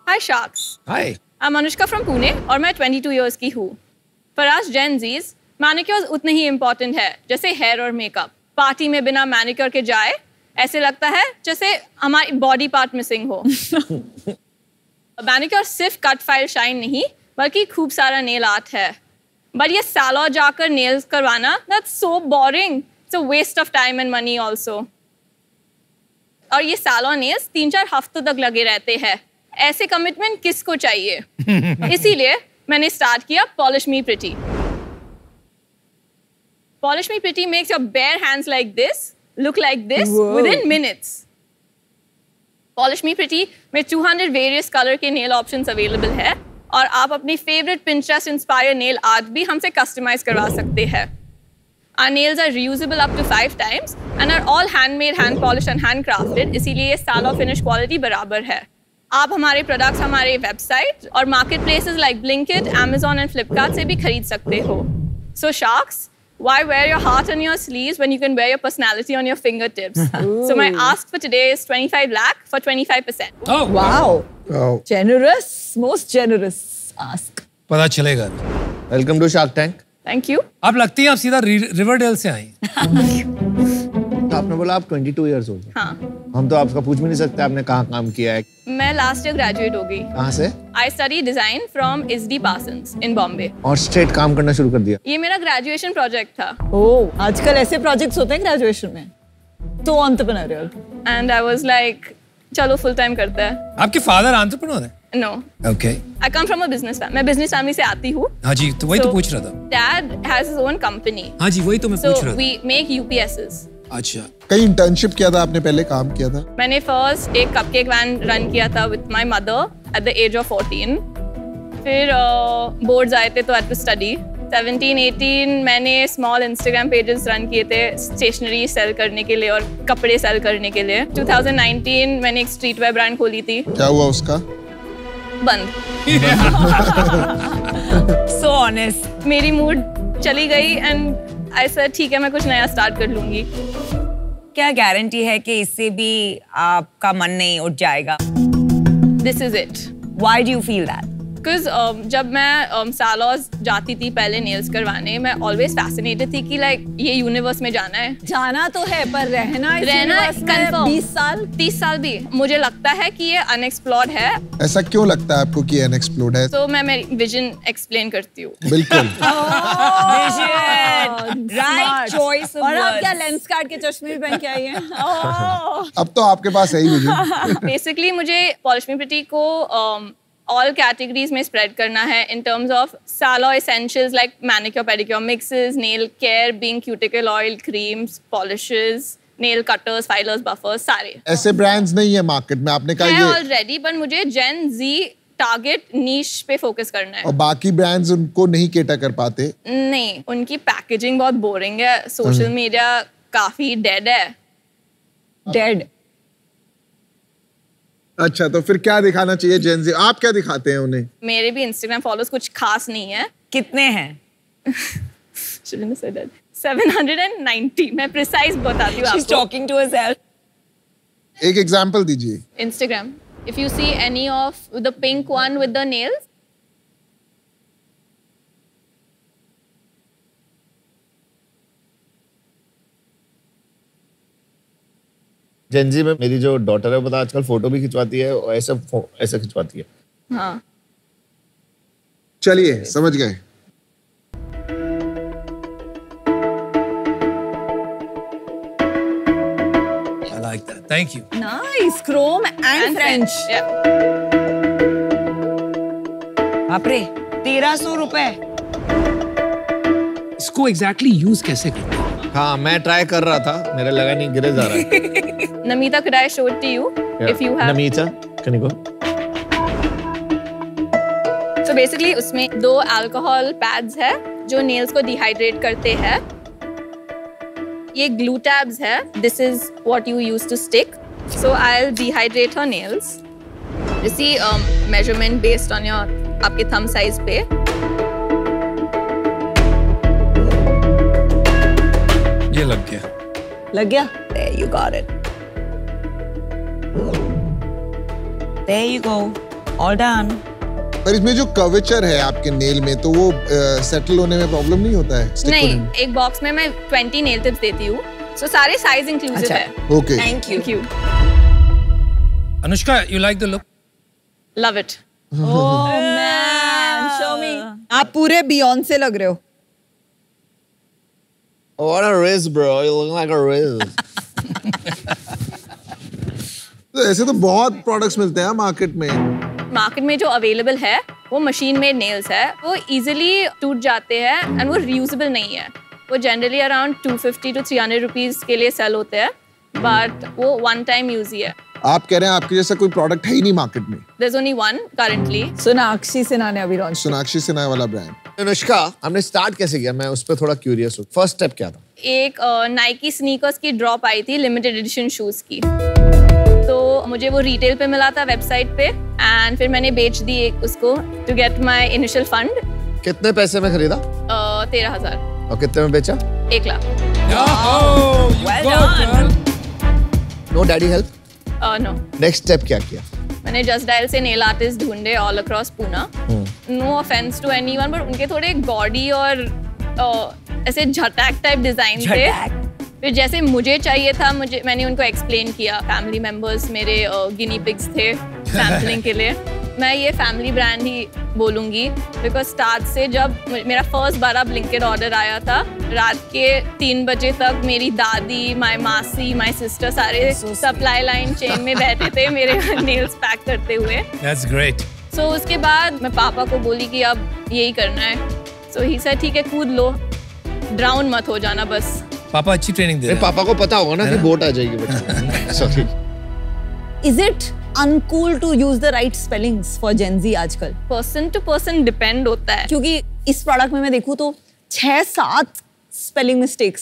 Hi Sharks. Hi. I'm Anushka from Pune और मैं 22 years की हूँ. For us Gen Zs, manicures उतने ही important है जैसे hair और makeup. पार्टी में बिना manicure के जाए ऐसे लगता है जैसे हमारी body part missing हो. Manicure सिर्फ cut file shine नहीं बल्कि खूब सारा nail art है. But ये salon जाकर nails करवाना, that's so boring. It's a waste of time and money also. और ये salon nails 3-4 हफ्तों तक लगे रहते हैं. ऐसे कमिटमेंट किसको चाहिए? इसीलिए मैंने स्टार्ट किया Polish Me Pretty. Polish Me Pretty makes your bare hands like this look like this within minutes. Polish Me Pretty में 200 various color के nail options available है और आप अपनी favorite Pinterest inspired nail art भी हमसे customize करवा सकते हैं. Our nails are reusable up to 5 times and are all handmade, hand polished and handcrafted. इसीलिए ये salon finish quality बराबर है. आप हमारे प्रोडक्ट्स हमारे वेबसाइट और market places like Blinkit, Amazon and Flipkart से भी खरीद सकते हो. So Sharks, why wear your heart on your sleeves when you can wear your personality on your fingertips? So my ask for today is 25 lakh for 25%. Oh Wow. Generous, most generous ask. पता चलेगा. Welcome to Shark Tank. Thank you. आप लगती हैं आप सीधा Riverdale से आई. आपने बोला आप 22 years old हैं. हाँ. हम तो आपका पूछ भी नहीं सकते आपने कहाँ काम किया है. मैं लास्ट ईयर ग्रेजुएट हो गई. कहाँ से? I studied design from SD Parsons in Bombay. और स्ट्रेट काम करना शुरू कर दिया. ये मेरा ग्रेजुएशन प्रोजेक्ट था. Oh, आजकल ऐसे प्रोजेक्ट्स होते हैं ग्रेजुएशन में. तो entrepreneurial. And I was like, चलो फुल टाइम करते हैं. आपके फादर एंटरप्रेन्योर हैं? No. Okay. I come from a business family. मैं business family से आती हूँ. हाँ जी, तो वही तो पूछ रहा था. Dad has his own company. हाँ जी, वही तो मैं पूछ So रहा था. we make UPSs. अच्छा. कहीं इंटर्नशिप किया था आपने पहले काम किया था? मैंने फर्स्ट एक कपकेक वैन रन किया था with my mother at the age of 14. फिर बोर्ड्स आए थे तो आई हैड टू स्टडी. 17-18 मैंने स्मॉल इंस्टाग्राम पेजेस रन किए थे स्टेशनरी सेल करने के लिए और कपड़े सेल करने के लिए. 2019 मैंने एक स्ट्रीट वेयर ब्रांड खोली थी. क्या हुआ उसका? बंद. So honest. मेरी मूड चली गई एंड आई सेड ठीक है मैं कुछ नया स्टार्ट कर लूंगी. क्या गारंटी है कि इससे भी आपका मन नहीं उठ जाएगा? This is it. Why do you feel that? Because जब मैं सालोस जाती थी पहले नेल्स करवाने, मैं ऑलवेज फैसिनेटेड थी कि लाइक ये यूनिवर्स में जाना है. जाना तो है पर रहना कंफर्म 20 साल 30 साल भी मुझे लगता है कि ये अनएक्सप्लोर्ड है. ऐसा क्यों लगता है आपको कि अनएक्सप्लोर्ड है? तो मैं मेरी विजन एक्सप्लेन करती हूँ. बिल्कुल. Right choice of और आप क्या words. लेंस काट के चश्मे भी पहन के आई हैं? अब तो आपके पास है ही विजन. बेसिकली मुझे Polish Me Pretty को ऑल कैटेगरीज में स्प्रेड करना है in terms of salon essentials like manicure pedicure mixes, nail care being cuticle oil, creams, polishes, nail cutters, filers, buffers, सारे ऐसे ब्रांड्स नहीं है मार्केट में. आपने कहा है ये ऑलरेडी, पर मुझे जेन जी टारगेट नीश पे फोकस करना है. और बाकी ब्रांड्स उनको नहीं केटर कर पाते. नहीं, उनकी पैकेजिंग बहुत बोरिंग है. सोशल मीडिया काफी डेड है. डेड. अच्छा, तो फिर क्या दिखाना चाहिए जेन ज़ी? आप क्या दिखाते हैं उन्हें? मेरे भी इंस्टाग्राम फॉलोअर्स कुछ खास नहीं है. कितने हैं? 790. मैं प्रिसाइज बताती हूँ She's आपको. talking to herself. एक एग्जांपल दीजिए. Instagram. If you see any of the pink one with the nails, Gen Z में मेरी जो डॉटर है पता आजकल फोटो भी खिंचवाती है और ऐसे खिंचवाती है. हाँ. चलिए समझ गए. I like that. Thank you. Nice. Chrome and French. Yeah. बाप रे, 1300 रुपए. इसको एग्जैक्टली यूज कैसे करते हैं? हाँ, मैं ट्राई कर रहा था, मेरा लगा नहीं, गिरे जा रहा है. Namita, could I show it to you? If you have. Namita, can you go? So basically उसमें 2 अल्कोहल पैड्स है जो नेल्स को डिहाइड्रेट करते हैं. ये ग्लू टैब्स है. This is what you use to stick. So I'll dehydrate her nails. You see measurement based on your आपके thumb size पे. ये लग गया. लग गया? There you got it. There you go. All done. पर इसमें जो कर्वेचर है आपके नेल में, तो वो सेटल होने में प्रॉब्लम नहीं होता है? stick नहीं, होने में? एक बॉक्स में मैं 20 नेल टिप्स देती हूँ, सो सारे साइज इंक्लूसिव अच्छा। है। Okay. Thank you. Anushka, you like the look? Love it. Oh man, show me. आप पूरे बियॉन्से लग रहे हो। What a riz, bro. You look like a riz. तो ऐसे तो बहुत प्रोडक्ट्स मिलते हैं मार्केट में। मार्केट में जो अवेलेबल है वो मशीन मेड नेल्स है, वो इजीली टूट जाते हैं एंड वो रियूजेबल नहीं है। वो जनरली अराउंड 250 to 300 रुपीस के लिए सेल होते हैं, बट वो वन टाइम यूज ही है। आप कह रहे हैं आपके जैसा कोई प्रोडक्ट है ही नहीं मार्केट में? There's only one currently. Sonakshi Sinha ने अभी लॉन्च। सोनाक्षी सिन्हा वाला ब्रांड। अनुष्का, हमने स्टार्ट कैसे किया? मैं उस पर थोड़ा क्यूरियस हूँ। फर्स्ट स्टेप क्या था? एक नाइकी स्नीकर्स की ड्रॉप आई थी लिमिटेड एडिशन शूज की, तो मुझे वो रिटेल पे मिला था वेबसाइट पे, एंड फिर मैंने बेच दी एक उसको to get my initial fund. कितने पैसे में खरीदा 13,000। और कितने में बेचा? 1 lakh. Oh, you Well go, done. girl. No daddy help? No, next step क्या किया? मैंने जस्ट डायल से नेल आर्टिस्ट ढूंढे all across Poona. No offense to anyone, but उनके थोड़े गॉडी और ऐसे झटैक टाइप डिजाइन थे। फिर जैसे मुझे चाहिए था, मैंने उनको एक्सप्लेन किया। फैमिली मेंबर्स मेरे गिनी पिग्स थे सैम्पलिंग के लिए। मैं ये फैमिली ब्रांड ही बोलूँगी, बिकॉज स्टार्ट से जब मेरा फर्स्ट बारा ब्लिंकिट ऑर्डर आया था, रात के 3 बजे तक मेरी दादी, माय मासी, माय सिस्टर सारे सप्लाई लाइन चेन में बैठे थे मेरे नेल्स पैक करते हुए। That's great. सो उसके बाद मैं पापा को बोली कि अब यही करना है। सो ही सेड ठीक है, कूद लो, ड्राउन मत हो जाना बस। पापा अच्छी ट्रेनिंग दे रहे हैं। पापा को पता होगा ना कि बोट आ जाएगी बच्चे। Sorry. Is it uncool to use the right spellings for Gen Z आजकल? पर्सन टू पर्सन डिपेंड होता है। क्योंकि इस प्रोडक्ट में मैं देखूं तो 6-7 स्पेलिंग मिस्टेक्स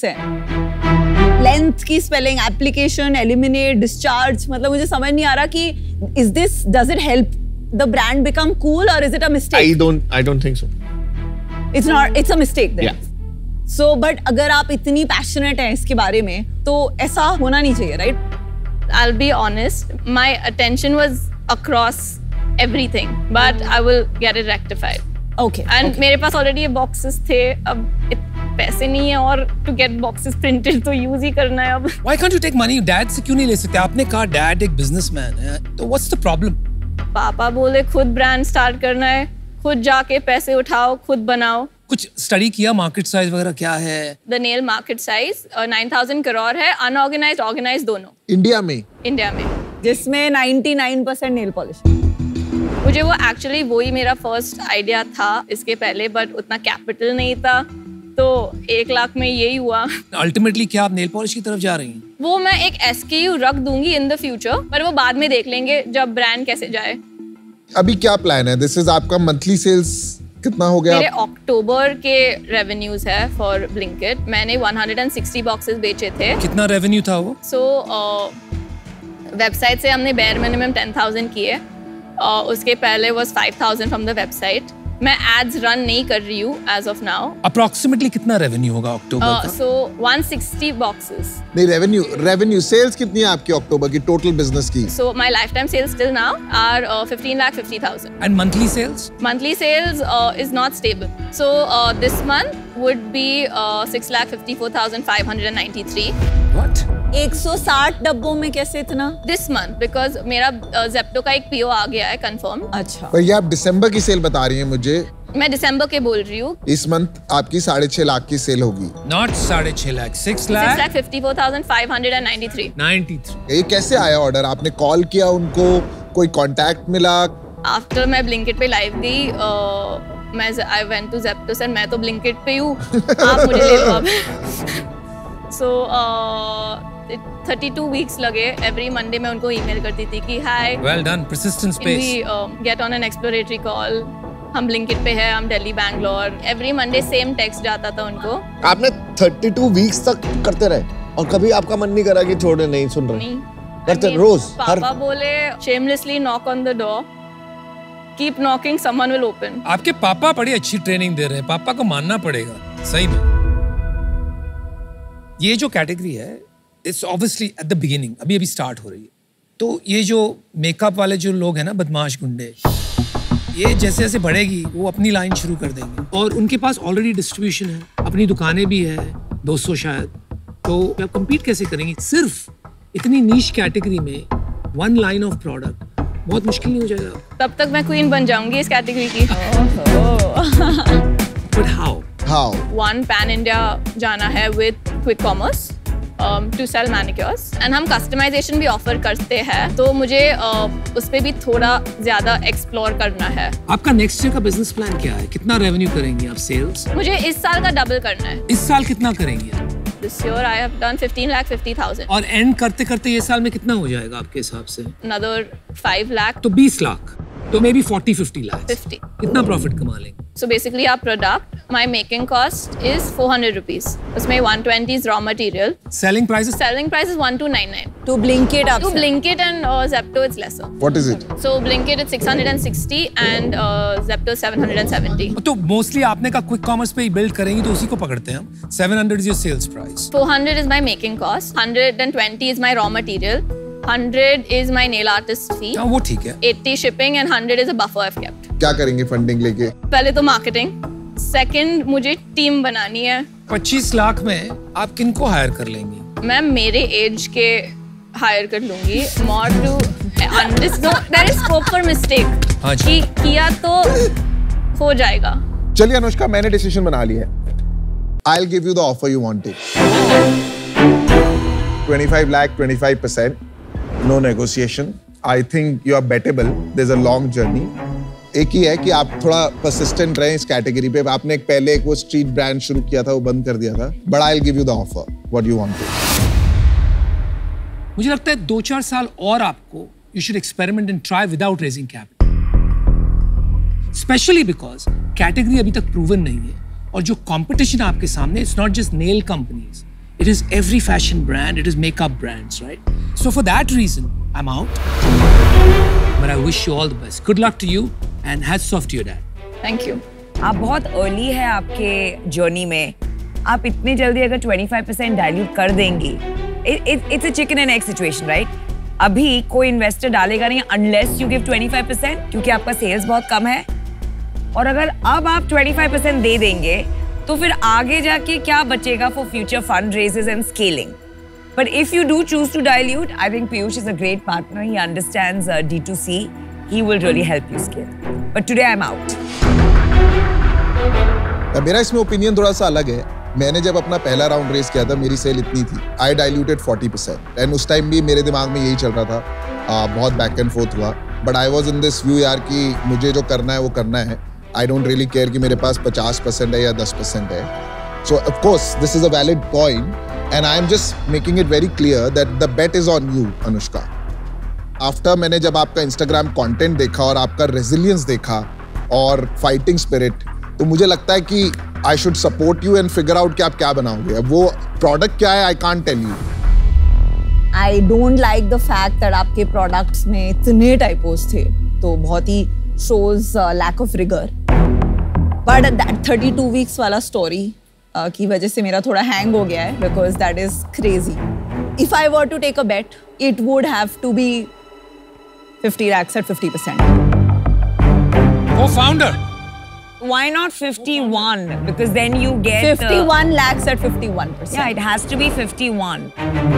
हैं। लेंथ की स्पेलिंग, एप्लीकेशन, एलिमिनेट, डिस्चार्ज, मतलब मुझे समझ नहीं आ रहा कि is this, does it help the brand become cool और is it a mistake? I don't think so. It's not, it's a mistake then. Yeah. So but अगर आप इतनी पैशनेट हैं इसके बारे में तो ऐसा होना नहीं चाहिए, right? I'll be honest, my attention was across everything, but I will get it rectified. Okay. And मेरे पास already ये boxes थे, अब पैसे नहीं है और to get boxes printed तो use ही करना है अब। Why can't you take money? Dad से क्यों नहीं ले सकते? आपने कहा डैड एक बिजनेसमैन है, तो what's the problem? पापा बोले खुद ब्रांड स्टार्ट करना है, खुद जाके पैसे उठाओ, खुद बनाओ। कुछ स्टडी किया मार्केट साइज वगैरह क्या है? The nail market size 9,000 crore है, अनऑर्गेनाइज्ड ऑर्गेनाइज्ड दोनों इंडिया में? इंडिया में। जिसमें 99% नेल पॉलिश। मुझे वो एक्चुअली वही मेरा फर्स्ट आइडिया था इसके पहले, बट उतना कैपिटल नहीं था, तो 1 लाख में यही हुआ। अल्टीमेटली क्या आप नेल पॉलिश की तरफ जा रही हैं? वो मैं एक SKU रख दूंगी इन द फ्यूचर, पर वो बाद में देख लेंगे जब ब्रांड कैसे जाए। अभी क्या प्लान है? दिस इज आपका मंथली सेल्स कितना हो गया? मेरे अक्टूबर के रेवेन्यूज है फॉर ब्लिंकिट। मैंने 160 बॉक्सेस बेचे थे। कितना रेवेन्यू था वो? सो वेबसाइट से हमने बेयर मिनिमम 10,000 किए, उसके पहले वाज 5,000 फ्रॉम द वेबसाइट। मैं एड्स रन नहीं कर रही हूँ एज ऑफ नाउ। अप्रोक्सीमेटली कितना रेवेन्यू होगा अक्टूबर का? So 160 boxes. नहीं, रेवेन्यू सेल्स कितनी है आपकी अक्टूबर की टोटल बिजनेस की? So my lifetime sales till now are 15,50,000। And monthly sales? Monthly sales is not stable. So this month would be 6,54,593. What? 160 डब्बों में कैसे इतना? This month because मेरा Zepto का एक PO आ गया है confirm. अच्छा। पर ये आप दिसंबर की सेल बता रही हैं मुझे। मैं दिसंबर के बोल रही हूँ। इस मंथ आपकी 6.5 लाख की सेल होगी। नॉट 6.5 लाख, 6 लाख 6,54,593. 93। ये कैसे आया ऑर्डर? आपने कॉल किया उनको, कोई कांटेक्ट मिला? आफ्टर मैं ब्लिंकिट पे लाइव गई, मैं I went to Zepto sir, मैं तो ब्लिंकिट पे हूँ, आप मुझे ले लो अब। सो 32 वीक्स लगे। एवरी मंडे मैं उनको ईमेल करती थी कि hi, well done, persistence pays. We get on an exploratory call, हम ब्लिंकिट पे है, हम Delhi Bangalore. Every Monday same text जाता था उनको। आपने 32 वीक्स तक करते रहे और कभी आपका मन नहीं करा कि छोड़े, नहीं सुन रहे? नहीं करते I mean, रोज? पापा बोले shamelessly knock on the door, keep knocking, someone will open. आपके पापा बड़ी अच्छी ट्रेनिंग दे रहे हैं, पापा को मानना पड़ेगा सही में। ये जो कैटेगरी है, it's obviously at the beginning, अभी स्टार्ट हो रही है, तो ये जो मेकअप वाले जो लोग हैं ना, बदमाश गुंडे, ये जैसे जैसे बढ़ेगी वो अपनी लाइन शुरू कर देंगे और उनके पास ऑलरेडी डिस्ट्रीब्यूशन है, अपनी दुकानें भी है 200 शायद, तो आप compete कैसे करेंगी? सिर्फ इतनी नीश कैटेगरी में वन लाइन ऑफ प्रोडक्ट, बहुत मुश्किल नहीं हो जाएगा? तब तक मैं क्वीन बन जाऊंगी इस कैटेगरी की। But how? How? One pan India जाना है with quick commerce to sell manicures and हम customization भी offer करते हैं, तो मुझे उस पे भी थोड़ा ज़्यादा explore करना है। आपका नेक्स्ट ईयर का बिजनेस प्लान क्या है? कितना रेवेन्यू करेंगी आप सेल्स? मुझे इस साल का डबल करना है। इस साल कितना करेंगी आप? This year I have done 15,50,000. और एंड करते करते ये साल में कितना हो जाएगा आपके हिसाब से? Another 5 lakh. तो 20 लाख, तो मे बी 40-50 लाख। 50. कितना प्रॉफिट कमा लेंगे? So basically our product, my making cost is 400 rupees. उसमें 120 is raw material. Selling prices? Selling price is 1299. To Blinkit आप To Blinkit and Zepto it's lesser. What is it? So Blinkit it's 660 and Zepto 770. तो mostly आपने का quick commerce पे ही build करेंगी तो उसी को पकड़ते हैं हम। 700 is your sales price. 400 is my making cost. 120 is my raw material. 100 is my nail artist fee. हाँ वो ठीक है। 80 shipping and 100 is a buffer I've kept. क्या करेंगे फंडिंग लेके? पहले तो marketing. Second मुझे टीम बनानी है। 25 लाख में आप किनको हायर कर लेंगी? मैं मेरे एज के हायर कर लूंगी। More to understand there is scope for mistake. हाँ जी। कि किया तो हो जाएगा। चलिए अनुष्का, मैंने डिसीजन बना लिया है। I'll give you the offer you wanted. 25 lakh, 25%. No negotiation. I think you are bettable. There's a long journey. एक ही है कि आप थोड़ा persistent रहें इस कैटेगरी पे। आपने पहले एक वो स्ट्रीट ब्रांड शुरू किया था, वो बंद कर दिया था। But I'll give you the offer. What you want to? मुझे लगता है 2-4 साल और आपको you should experiment and try without raising capital. Especially because category अभी तक proven नहीं है और जो competition आपके सामने, it's not just nail companies. It is every fashion brand, it is makeup brands, right? So for that reason, I'm out. But I wish you all the best. Good luck to you and hats off to your dad. Thank you. आप बहुत early है आपके journey में। आप इतने जल्दी अगर 25% dilute कर देंगी, it's a chicken and egg situation, right? अभी कोई इन्वेस्टर डालेगा नहीं अनलेस यू गिव 25%, क्योंकि आपका सेल्स बहुत कम है। और अगर अब आप 25% दे देंगे तो फिर आगे जाके क्या बचेगा for future fund raises and scaling? But if you do choose to dilute, I think Piyush is a great partner. He understands D2C. He will really help you scale. But today I'm out. मेरा इसमें opinion थोड़ा सा अलग है। मैंने जब अपना पहला राउंड रेस किया था, मेरी सेल इतनी थी, I diluted 40%. एंड उस टाइम भी मेरे दिमाग में यही चल रहा था। बहुत बैक एंड फोर्थ हुआ। But I was in this view यार कि मुझे जो करना है वो करना है। आई डोंट रियली केयर कि मेरे पास 50% है या 10% है। So of course this is a valid point and I am just making it very clear that the bet is on you Anushka. After मैंने जब आपका इंस्टाग्राम कंटेंट देखा और आपका रेजिलियंस देखा और फाइटिंग स्पिरिट, तो मुझे लगता है कि I should support you and figure out कि आप क्या बनाओगे। अब वो प्रोडक्ट क्या है I can't tell you. I don't like the fact that आपके products में इतने typos थे, तो बहुत ही shows lack of rigor. But that 32 weeks वाला story की वजह से मेरा थोड़ा hang हो गया है, because that is crazy. If I were to take a bet, it would have to be 50 lakhs at 50%. Co-founder. Why not 51? Because then you get 51 lakhs at 51%. Yeah, it has to be 51.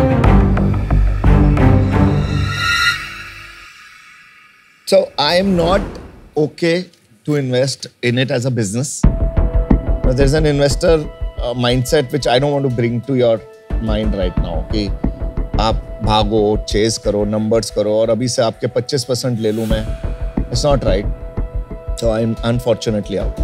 So I am not okay to invest in it as a business. There's an investor mindset which I don't want to bring to your mind right now. कि आप भागो, chase करो, numbers करो और अभी से आपके 25% ले लूँ मैं. It's not right. So I'm unfortunately out.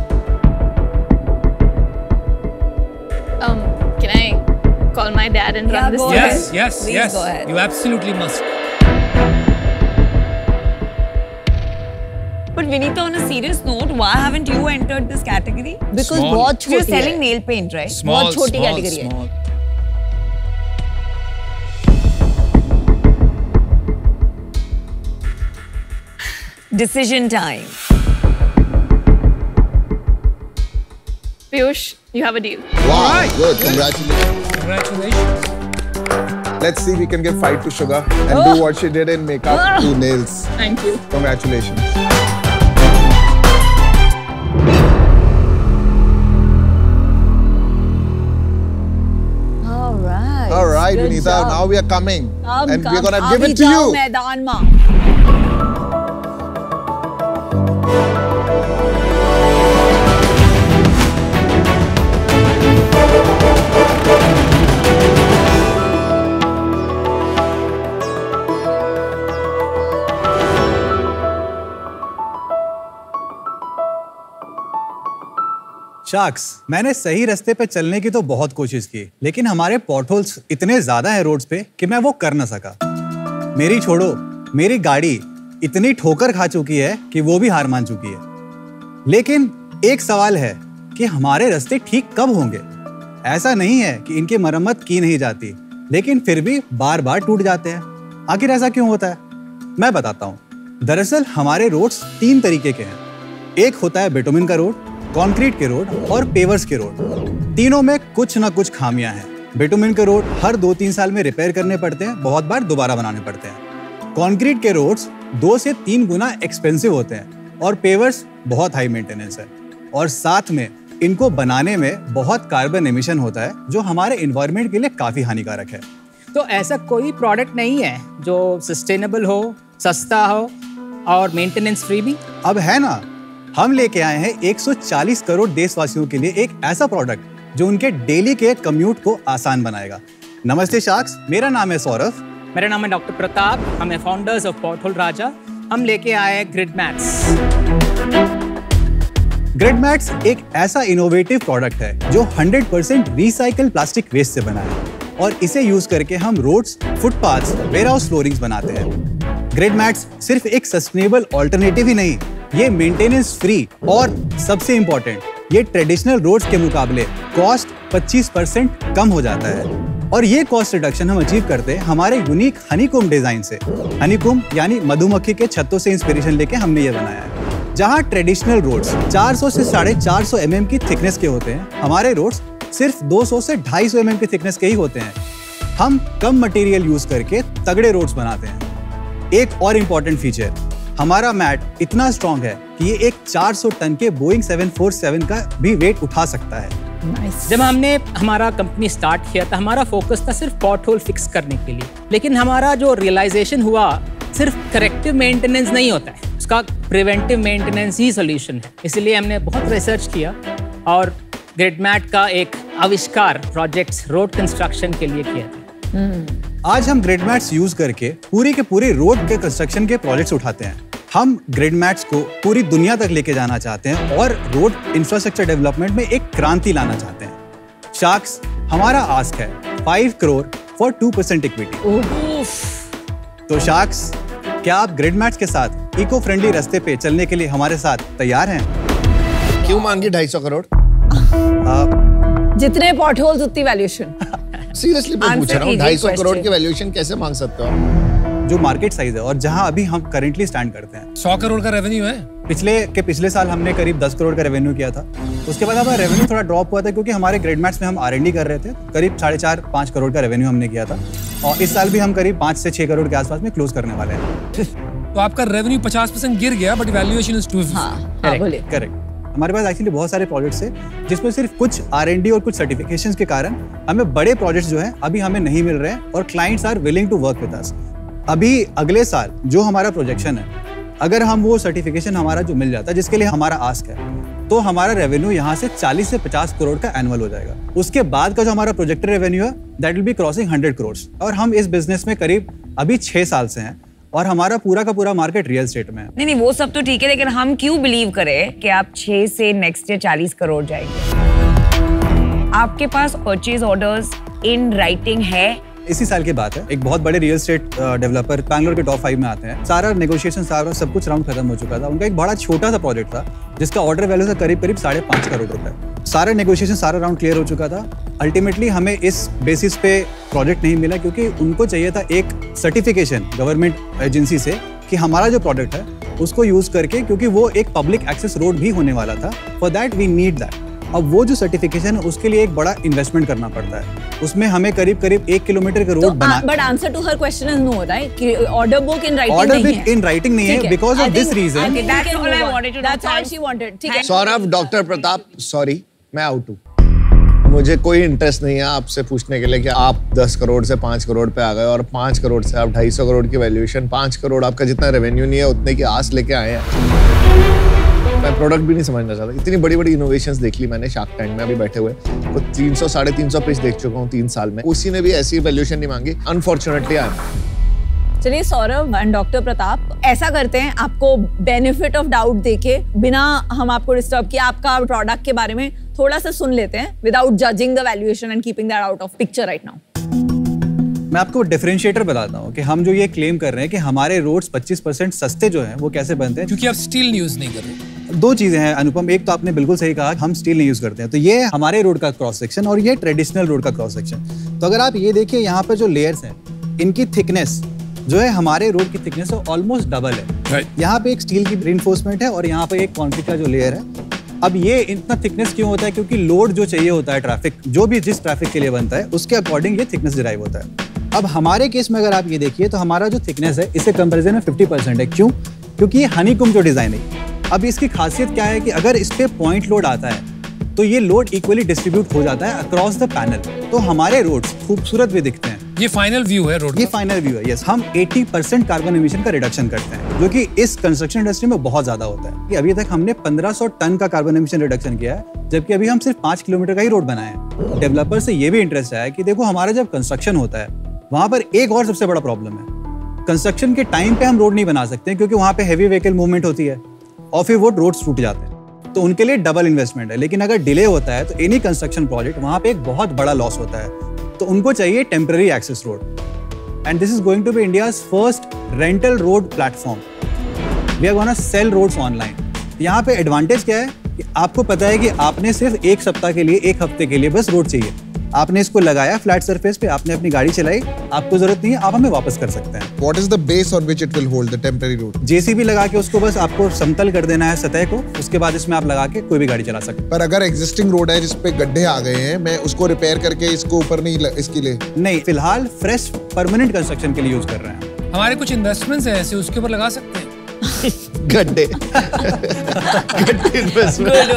Can I call my dad and run this? go thing? ahead. Yes. Please go ahead. You absolutely must. But Vinita, on a serious note, why haven't you entered this category? Because Small. बहुत You're छोटी selling है. nail paint, right? Small, बहुत छोटी small, category है. small. Decision time. Piyush, you have a deal. Wow, Alright, good. good. Congratulations. Congratulations. Let's see we can give fight to Sugar and do what she did in makeup to nails. Thank you. Congratulations. All right, Vinita. Now we are coming, and we're gonna give it to you. मैदान में. Sharks, मैंने सही रास्ते पे चलने की तो बहुत कोशिश की, लेकिन हमारे पॉटहोल्स इतने ज्यादा हैं रोड्स पे कि मैं वो कर ना सका। मेरी छोड़ो, मेरी गाड़ी इतनी ठोकर खा चुकी है कि वो भी हार मान चुकी है। लेकिन एक सवाल है कि हमारे रास्ते ठीक कब होंगे? ऐसा नहीं है कि इनकी मरम्मत की नहीं जाती, लेकिन फिर भी बार बार टूट जाते हैं। आखिर ऐसा क्यों होता है? मैं बताता हूँ। दरअसल हमारे रोड्स 3 तरीके के हैं। एक होता है बिटुमिन का रोड, कंक्रीट के रोड और पेवर्स के रोड। तीनों में कुछ ना कुछ खामियां हैं। बिटुमिन के रोड हर 2-3 साल में रिपेयर करने पड़ते हैं, बहुत बार दोबारा बनाने पड़ते हैं। कंक्रीट के रोड्स 2 से 3 गुना एक्सपेंसिव होते हैं और पेवर्स बहुत हाई मेंटेनेंस है, और साथ में इनको बनाने में बहुत कार्बन एमिशन होता है जो हमारे एनवायरनमेंट के लिए काफी हानिकारक है। तो ऐसा कोई प्रोडक्ट नहीं है जो सस्टेनेबल हो, सस्ता हो और मेंटेनेंस फ्री भी? अब है ना। हम लेके आए हैं 140 करोड़ देशवासियों के लिए एक ऐसा प्रोडक्ट जो उनके डेली के कम्यूट को आसान बनाएगा। नमस्ते शार्क्स, मेरा नाम है सौरभ। मेरा नाम है डॉक्टर प्रताप। हम हैं फाउंडर्स ऑफ पॉटहोल राजा। हम लेके आए हैं ग्रिड मैट्स। ग्रिड मैट्स एक ऐसा इनोवेटिव प्रोडक्ट है जो 100% रिसाइकल प्लास्टिक वेस्ट से बना है, और इसे यूज करके हम रोड्स, फुटपाथ्स, वेयरहाउस फ्लोरिंग्स बनाते हैं। ग्रिड मैट्स सिर्फ एक सस्टेनेबल ऑल्टरनेटिव ही नहीं, ये मेंटेनेंस फ्री और सबसे इंपॉर्टेंट, ये ट्रेडिशनल रोड्स के मुकाबले कॉस्ट 25% कम हो जाता है। और ये कॉस्ट रिडक्शन हम अचीव करते हैं हमारे यूनिक हनीकॉम्ब डिजाइन से। हनीकॉम्ब यानी मधुमक्खी के छत्तों से इंस्पिरेशन लेके हमने ये बनाया है। जहाँ ट्रेडिशनल रोड्स 400 से 450 mm की थिकनेस के होते हैं, हमारे रोड्स सिर्फ 200 से 250 mm की थिकनेस के ही होते हैं। हम कम मटेरियल यूज करके तगड़े रोड्स बनाते हैं। एक और इम्पोर्टेंट फीचर, हमारा मैट इतना स्ट्रॉन्ग है कि ये एक 400 टन के बोइंग 747 का भी वेट उठा सकता है। जब हमने हमारा कंपनी स्टार्ट किया था, हमारा फोकस था सिर्फ पॉटहोल फिक्स करने के लिए, लेकिन हमारा जो रियलाइजेशन हुआ, सिर्फ करेक्टिव मेंटेनेंस नहीं होता है, उसका प्रिवेंटिव मेंटेनेंस ही सोल्यूशन है। इसलिए हमने बहुत रिसर्च किया और ग्रिड मैट का एक आविष्कार प्रोजेक्ट्स रोड कंस्ट्रक्शन के लिए किया था। आज हम ग्रिड मैट्स यूज करके पूरी के पूरे रोड के कंस्ट्रक्शन के प्रोजेक्ट्स उठाते हैं। हम ग्रिड मैट्स को पूरी दुनिया तक लेके जाना चाहते हैं और रोड इंफ्रास्ट्रक्चर डेवलपमेंट में एक क्रांति लाना चाहते हैं। शार्क्स, हमारा आस्क है 5 करोड़ फॉर 2% इक्विटी। तो शार्क्स, क्या आप ग्रिड मैट्स के साथ इको फ्रेंडली रास्ते पे चलने के लिए हमारे साथ तैयार हैं? क्यों मांगी 250 करोड़? जितने पॉटहोल्स उतनी वैल्यूएशन। सीरियसली मैं पूछ रहा हूँ, 250 करोड़ की वैल्यूएशन कैसे मांग सकते हो आप? जो मार्केट साइज है और जहां अभी हम करेंटली स्टैंड करते हैं। 100 करोड़ का रेवेन्यू है। पिछले साल हमने करीब 10 करोड़ का रेवेन्यू किया था। उसके बाद हमारा रेवेन्यू थोड़ा ड्रॉप हुआ था क्योंकि हमारे ग्रिड मैट्स में हम R&D कर रहे थे। करीब 4.5-5 करोड़ का रेवेन्यू हमने किया था, और इस साल भी हम करीब 5 से 6 करोड़ के आसपास में क्लोज करने वाले हैं। तो आपका रेवेन्यू 50% गिर गया, बट वैल्यूएशन इज 250। करेक्ट। हमारे पास एक्चुअली बहुत सारे प्रोजेक्ट्स हैं जिसमें सिर्फ कुछ R&D और कुछ सर्टिफिकेशंस के कारण हमें बड़े प्रोजेक्ट्स जो हैं अभी हमें नहीं मिल रहे हैं, और clients are willing to work with us. अभी अगले साल जो हमारा प्रोजेक्शन है, अगर हम वो सर्टिफिकेशन हमारा जो मिल जाता है जिसके लिए हमारा आस्क है, तो हमारा रेवेन्यू यहाँ से 40 से 50 करोड़ का एनुअल हो जाएगा। उसके बाद का जो हमारा प्रोजेक्टेड रेवेन्यू है, that will be crossing 100 crore. और हम इस बिजनेस में करीब अभी 6 साल से हैं, और हमारा पूरा का पूरा मार्केट रियल एस्टेट में है। नहीं, वो सब तो ठीक है, लेकिन हम क्यों बिलीव करें कि आप 6 से नेक्स्ट ईयर 40 करोड़ जाएंगे? आपके पास परचेज ऑर्डर्स इन राइटिंग है? इसी साल की बात है, एक बहुत बड़े रियल एस्टेट डेवलपर बैंगलोर के टॉप 5 में आते हैं। सारा नेगोशिएशन, सारा सब कुछ राउंड खत्म हो चुका था। उनका एक बड़ा छोटा सा प्रोजेक्ट था जिसका ऑर्डर वैल्यू था करीब 5.5 करोड़ रुपए। सारा नेगोशिएशन, सारा राउंड क्लियर हो चुका था। अल्टीमेटली हमें इस बेसिस पे प्रोजेक्ट नहीं मिला क्योंकि उनको चाहिए था एक सर्टिफिकेशन गवर्नमेंट एजेंसी से कि हमारा जो प्रोडक्ट है उसको यूज करके, क्योंकि वो एक पब्लिक एक्सेस रोड भी होने वाला था, for that we need that. अब वो जो सर्टिफिकेशन है उसके लिए एक बड़ा इन्वेस्टमेंट करना पड़ता है, उसमें हमें करीब 1 किलोमीटर का रोड बना। बट आंसर टू हर क्वेश्चन इज नो, राइट? कि ऑर्डर बुक इन राइटिंग नहीं है। ऑर्डर बुक इन राइटिंग नहीं है because of this reason. That's all I wanted to know. That's all she wanted. ठीक है। सौरभ, डॉक्टर प्रताप, सॉरी मैं out हूँ। मुझे कोई इंटरेस्ट नहीं है आपसे पूछने के लिए कि आप 10 करोड़ से 5 करोड़ पे आ गए और 5 करोड़ से आप 250 करोड़ की वैल्यूएशन, 5 करोड़ आपका जितना रेवेन्यू नहीं है उतने की आस लेके आए हैं। मैं प्रोडक्ट भी नहीं समझना चाहता। इतनी बड़ी बड़ी इनोवेशंस देख ली मैंने शार्क टैंक में अभी बैठे हुए, तो 300 350 पिच देख चुका हूँ 3 साल में, उसी ने भी ऐसी वैल्यूएशन नहीं मांगी। अनफॉर्चुनेटली चलिए सौरभ एंड डॉक्टर प्रताप, ऐसा करते हैं, आपको बेनिफिट ऑफ डाउट देके, बिना हम आपको डिस्टर्ब किए, आपका प्रोडक्ट के बारे में थोड़ा सा सुन लेते हैं without judging the valuation and keeping that out of picture right now. मैं आपको डिफरेंशिएटर बताता हूँ कि हम जो ये क्लेम कर रहे हैं कि हमारे रोड्स 25% सस्ते जो हैं वो कैसे बनते हैं। क्योंकि आप स्टील यूज नहीं कर रहे। 2 चीजें हैं अनुपम, एक तो आपने बिल्कुल सही कहा, हम स्टील नहीं यूज करते हैं, तो ये हमारे रोड का क्रॉस सेक्शन और ये ट्रेडिशनल रोड का क्रॉस सेक्शन। तो अगर आप ये देखिए यहाँ पर जो लेयर्स हैं, इनकी थिकनेस जो है हमारे रोड की थिकनेस है ऑलमोस्ट डबल है। यहाँ पे एक स्टील की रिइंफोर्समेंट है और यहाँ पे एक कंक्रीट का जो लेयर है। अब ये इतना थिकनेस क्यों होता है? क्योंकि लोड जो चाहिए होता है ट्रैफिक, जो भी जिस ट्रैफिक के लिए बनता है उसके अकॉर्डिंग ये थिकनेस डिराइव होता है। अब हमारे केस में अगर आप ये देखिए तो हमारा जो थिकनेस है इससे कंपैरिजन में 50% है। क्यों? क्योंकि ये हनीकॉम्ब जो डिजाइन है। अब इसकी खासियत क्या है कि अगर इस पे पॉइंट लोड आता है तो ये लोड इक्वली डिस्ट्रीब्यूट हो जाता है अक्रॉस द पैनल, तो हमारे रोड्स खूबसूरत भी दिखते हैं। ये फाइनल व्यू है रोड, ये फाइनल व्यू है। यस, हम 80% कार्बन एमिशन का रिडक्शन करते हैं, जो कि इस कंस्ट्रक्शन इंडस्ट्री में बहुत ज्यादा होता है। कि अभी तक हमने 1500 टन का कार्बन एमिशन रिडक्शन किया है, जबकि अभी हम सिर्फ 5 किलोमीटर का ही रोड बनाए हैं। डेवलपर से ये भी इंटरेस्ट है कि देखो हमारा जब कंस्ट्रक्शन होता है वहां पर एक और सबसे बड़ा प्रॉब्लम है, कंस्ट्रक्शन के टाइम पे हम रोड नहीं बना सकते क्योंकि वहां पे हेवी व्हीकल मूवमेंट होती है और फिर वो रोड टूट जाते हैं, तो उनके लिए डबल इन्वेस्टमेंट है। लेकिन अगर डिले होता है तो एनी कंस्ट्रक्शन प्रोजेक्ट वहां पे एक बहुत बड़ा लॉस होता है, तो उनको चाहिए temporary access road. And this is going to be India's first rental road platform. We are gonna sell roads online. यहाँ पे एडवांटेज क्या है कि आपको पता है कि आपने सिर्फ 1 सप्ताह के लिए, 1 हफ्ते के लिए बस रोड चाहिए, आपने इसको लगाया फ्लैट सरफेस पे, आपने अपनी गाड़ी चलाई, आपको जरूरत नहीं है, आप हमें वापस कर सकते हैं। What is the base on which it will hold the temporary road? JCB लगा के उसको बस आपको समतल कर देना है सतह को, उसके बाद इसमें आप लगा के कोई भी गाड़ी चला सकते हैं। पर अगर एग्जिस्टिंग रोड है जिसपे गड्ढे आ गए हैं, मैं उसको रिपेयर करके इसको ऊपर नहीं इसके लिए नहीं, फिलहाल फ्रेश परमानेंट कंस्ट्रक्शन के लिए यूज कर रहे हैं। हमारे कुछ इन्वेस्टमेंट्स हैं ऐसे, उसके ऊपर लगा सकते हैं। गड्ढे गड्ढे investment.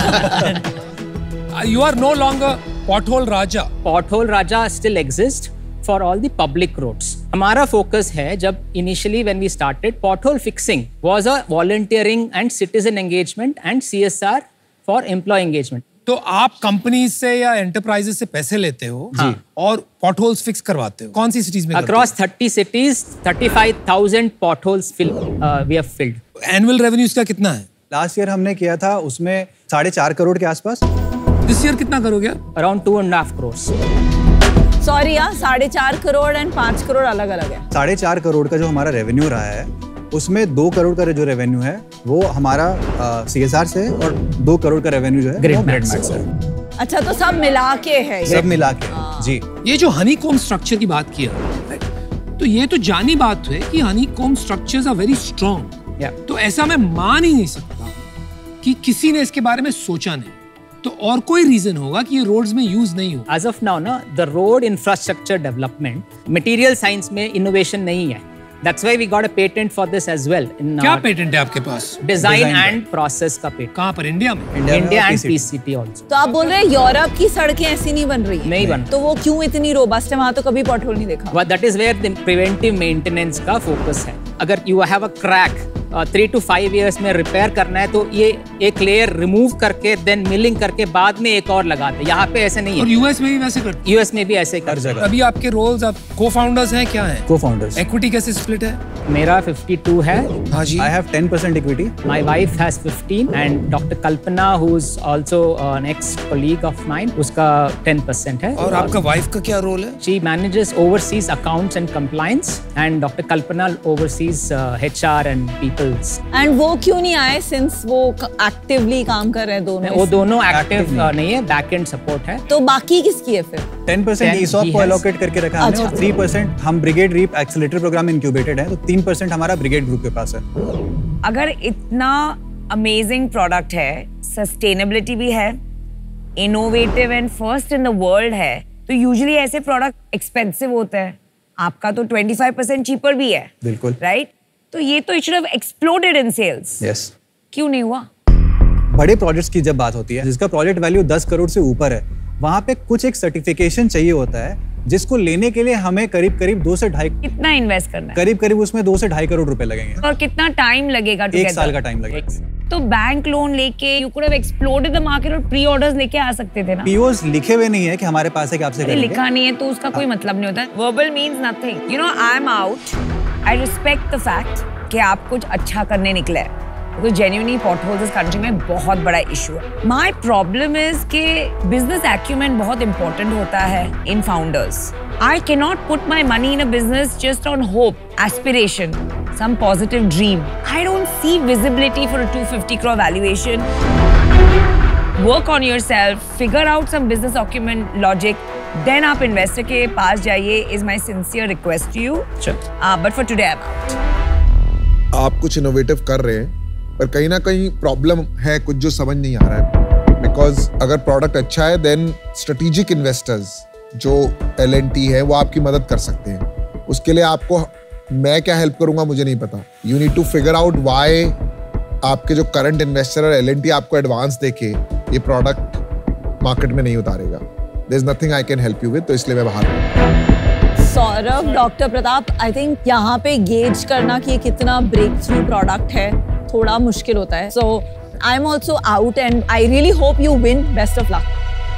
You are no longer pothole Raja. Pothole Raja still exists for all the public roads. हमारा focus है, जब initially when we started, pothole fixing was a volunteering and citizen engagement and CSR for employee engagement. तो आप companies से या enterprises से पैसे लेते हो और पॉटहोल्स फिक्स करवाते हो, कौन सी सिटीज में? Across 30 cities, 35,000 potholes we have filled. Annual revenues का कितना है? लास्ट ईयर हमने किया था उसमें 4.5 करोड़ के आसपास। दिस ईयर कितना करोगे? Around 2.5 crores. सॉरी यार, 4.5 करोड़ एंड 5 करोड़ अलग अलग है। 4.5 करोड़ का जो हमारा रेवेन्यू रहा है उसमें 2 करोड़ का जो रेवेन्यू है वो हमारा CSR से है और 2 करोड़ का रेवेन्यू जो है Grid वो Max Grid Max से। अच्छा, तो सब मिला के है ये। सब मिला के जी। ये जो हनीकॉम्ब स्ट्रक्चर की बात किया, तो ये तो जानी बात है कि honeycomb structures are very strong. तो ऐसा मैं मान ही नहीं सकता कि किसी ने इसके बारे में सोचा नहीं, तो और कोई रीजन होगा कि ये रोड्स में यूज नहीं हो। As of now, ना, the road infrastructure development, material science में innovation नहीं है। That's why we got a patent for this as well. क्या पेटेंट है आपके पास? Design and process का पेटेंट। कहाँ पर? इंडिया में? India and PCT also. तो आप बोल रहे हैं यूरोप की सड़कें ऐसी नहीं बन रही हैं? नहीं बन। तो वो क्यों इतनी रोबस्ट है? वहाँ तो कभी पॉटहोल नहीं देखा। But that is where the preventive maintenance का focus है। अगर you have a crack 3 to 5 years में रिपेयर करना है तो ये एक लेयर रिमूव करके देन मिलिंग करके बाद में एक और लगाते। यहाँ पे ऐसे नहीं है। और यूएस में भी वैसे करते? यूएस में भी ऐसे कर जगह। अभी आपके रोल्स, आप को-फाउंडर्स हैं, क्या हैं? को-फाउंडर्स। इक्विटी कैसे स्प्लिट है? मेरा 52 है। हाँ जी। I have 10% equity. My wife has 15 and Dr. Kalpana, who's also an ex-colleague of mine, उसका 10% है। और आपका वाइफ का क्या रोल है? She manages overseas accounts and compliance and Dr. Kalpana oversees HR and people's. And वो क्यों नहीं आए सिंस वो एक्टिवली काम कर रहे हैं दोनों? वो दोनों एक्टिव नहीं है, बैक एंड सपोर्ट है। तो बाकी किसकी है फिर? 10% ESOP को एलोकेट करके रखा हमने और 3% हम Brigade REAP accelerator programme incubated है, तो 3% हमारा ब्रिगेड ग्रुप के पास है। अगर इतना अमेजिंग प्रोडक्ट है, सस्टेनेबिलिटी भी है, innovative and first in the world है तो यूजुअली ऐसे प्रोडक्ट एक्सपेंसिव होते हैं. आपका तो 25% चीपर भी है. बिल्कुल. राइट? तो ये तो it should have exploded in sales. Yes. क्यों नहीं हुआ? बड़े प्रोजेक्ट्स की जब बात होती है जिसका प्रोजेक्ट वैल्यू 10 करोड़ से ऊपर है, वहाँ पे कुछ एक सर्टिफिकेशन चाहिए होता है जिसको लेने के लिए हमें करीब 2 से 2.5. कितना इन्वेस्ट करना है? करीब उसमें 2 से 2.5 करोड़ रुपए लगेंगे. और कितना टाइम लगेगा? 1 साल का टाइम लगेगा. तो बैंक लोन लेके you could have exploded the market और प्री ऑर्डर्स लेके आ सकते थे ना. पीओस लिखे हुए नहीं है कि हमारे पास है कि आपसे करेंगे. लिखा नहीं है तो उसका कोई मतलब नहीं होता. Verbal means nothing. You know I am out. I respect the fact कि आप कुछ अच्छा करने निकले हैं. क्योंकि जेन्युइनली पॉटहोल्स इस कंट्री में बहुत बड़ा इशू है. माय प्रॉब्लम इज कि बिजनेस एक्यूमेंट बहुत इंपॉर्टेंट होता है in founders. I can not put my money in a business just on hope, aspiration, some positive dream. I don't see visibility for a 250 crore valuation. Work on yourself, figure out some business document logic, then आप investor के पास जाइए is my sincere request to you. But for today I'm out. आप कुछ innovative कर रहे हैं पर कहीं ना कहीं प्रॉब्लम है कुछ जो समझ नहीं आ रहा है. बिकॉज अगर प्रोडक्ट अच्छा है देन स्ट्रेटेजिक इन्वेस्टर्स जो L&T है वो आपकी मदद कर सकते हैं. उसके लिए आपको मैं क्या हेल्प करूंगा मुझे नहीं पता. You need to figure out why आपके जो करंट इन्वेस्टर और L&T आपको एडवांस देके ये प्रोडक्ट मार्केट में नहीं उतारेगा. There is nothing I can help you with. तो इसलिए मैं बाहर हूं. Saurabh, doctor Pratap, I think यहाँ पे गेज करना कि ये कितना ब्रेक थ्रू प्रोडक्ट है थोड़ा मुश्किल होता है. So I am also out and I really hope you win. Best of luck.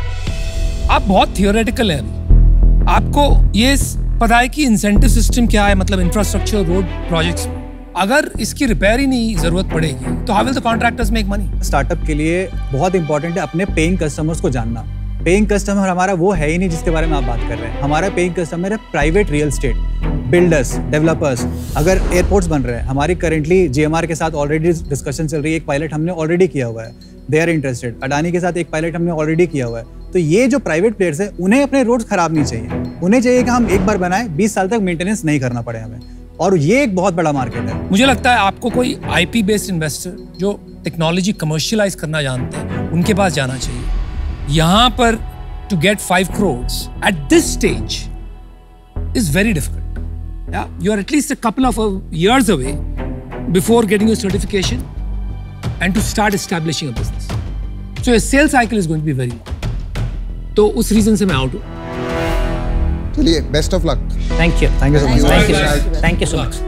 आप बहुत थियोरेटिकल हैं. आपको ये पता है कि इंसेंटिव सिस्टम क्या है, मतलब इंफ्रास्ट्रक्चर रोड प्रोजेक्ट्स. अगर इसकी रिपेयर ही नहीं जरूरत पड़ेगी तो how will the contractors make money? Startup के लिए बहुत इंपॉर्टेंट है अपने पेइंग कस्टमर्स को जानना. पेइंग कस्टमर हमारा वो है ही नहीं जिसके बारे में आप बात कर रहे हैं. हमारा पेइंग कस्टमर है private real estate, builders, developers. अगर एयरपोर्ट्स बन रहे हैं, हमारी करेंटली GMR के साथ ऑलरेडी डिस्कशन चल रही है. एक पायलट हमने ऑलरेडी किया हुआ है. They are interested. अडानी के साथ एक पायलट हमने ऑलरेडी किया हुआ है. तो ये जो प्राइवेट प्लेयर्स है उन्हें अपने रोड्स खराब नहीं चाहिए. उन्हें चाहिए कि हम एक बार बनाए 20 साल तक मेंटेनेंस नहीं करना पड़े हमें. और ये एक बहुत बड़ा मार्केट है. मुझे लगता है आपको कोई IP बेस्ड इन्वेस्टर जो टेक्नोलॉजी कमर्शियलाइज करना जानते हैं उनके पास जाना चाहिए. यहाँ पर to get 5 crores at this stage is very difficult. Yeah, you are at least a couple of years away before getting your certification and to start establishing a business. So your sales cycle is going to be very long. तो उस reason से मैं out हूँ. चलिए, best of luck. Thank you. Thank you so much. Thank you. Thank you so much.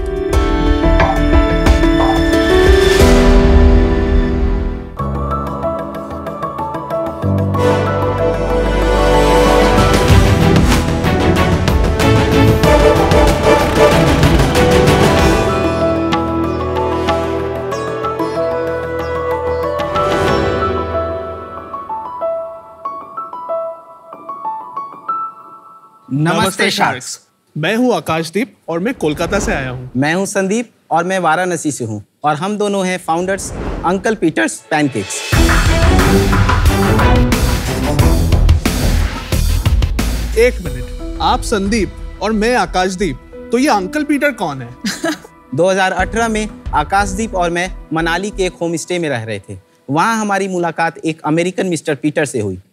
नमस्ते sharks. मैं हूं आकाशदीप और मैं कोलकाता से आया हूं. मैं हूं संदीप और मैं वाराणसी से हूं और हम दोनों हैं फाउंडर्स अंकल पीटर्स पैनकेक्स. एक मिनट, आप संदीप और मैं आकाशदीप, तो ये अंकल पीटर कौन है? 2018 में आकाशदीप और मैं मनाली के एक होम स्टे में रह रहे थे. वहाँ हमारी मुलाकात एक अमेरिकन मिस्टर पीटर से हुई.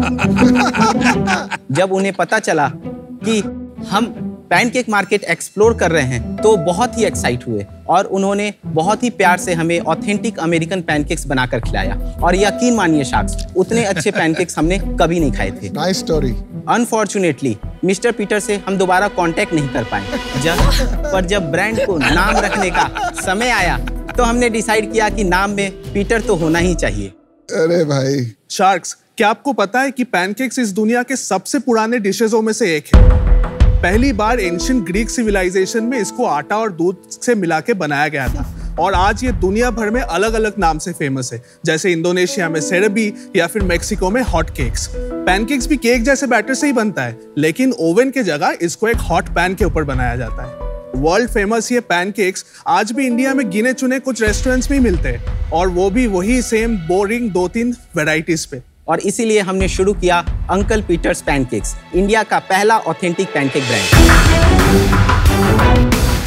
जब उन्हें पता चला कि हम पैनकेक मार्केट एक्सप्लोर कर रहे हैं तो बहुत ही एक्साइट हुए और उन्होंने बहुत ही प्यार से हमें ऑथेंटिक अमेरिकन पैनकेक्स बनाकर खिलाया. और यकीन मानिए शार्क्स, उतने अच्छे पैनकेक्स हमने कभी नहीं खाए थे. Nice story. Unfortunately mister Peter से हम दोबारा कांटेक्ट नहीं कर पाए. जब ब्रांड को नाम रखने का समय आया तो हमने डिसाइड किया कि नाम में पीटर तो होना ही चाहिए. अरे भाई. शार्क्स, क्या आपको पता है कि पैनकेक्स इस दुनिया के सबसे पुराने डिशेजों में से एक है? पहली बार एंशिएंट ग्रीक सिविलाइजेशन में इसको आटा और दूध से मिला के बनाया गया था और आज ये दुनिया भर में अलग अलग नाम से फेमस है. जैसे इंडोनेशिया में सेरेबी या फिर मेक्सिको में हॉट केक्स. पैनकेक्स भी केक जैसे बैटर से ही बनता है लेकिन ओवन के जगह इसको एक हॉट पैन के ऊपर बनाया जाता है. वर्ल्ड फेमस ये पैनकेक्स आज भी इंडिया में गिने चुने कुछ रेस्टोरेंट्स में मिलते हैं और वो भी वही सेम बोरिंग 2-3 वैरायटीज पे. और इसीलिए हमने शुरू किया अंकल पीटर्स पैनकेक्स, इंडिया का पहला authentic pancake brand.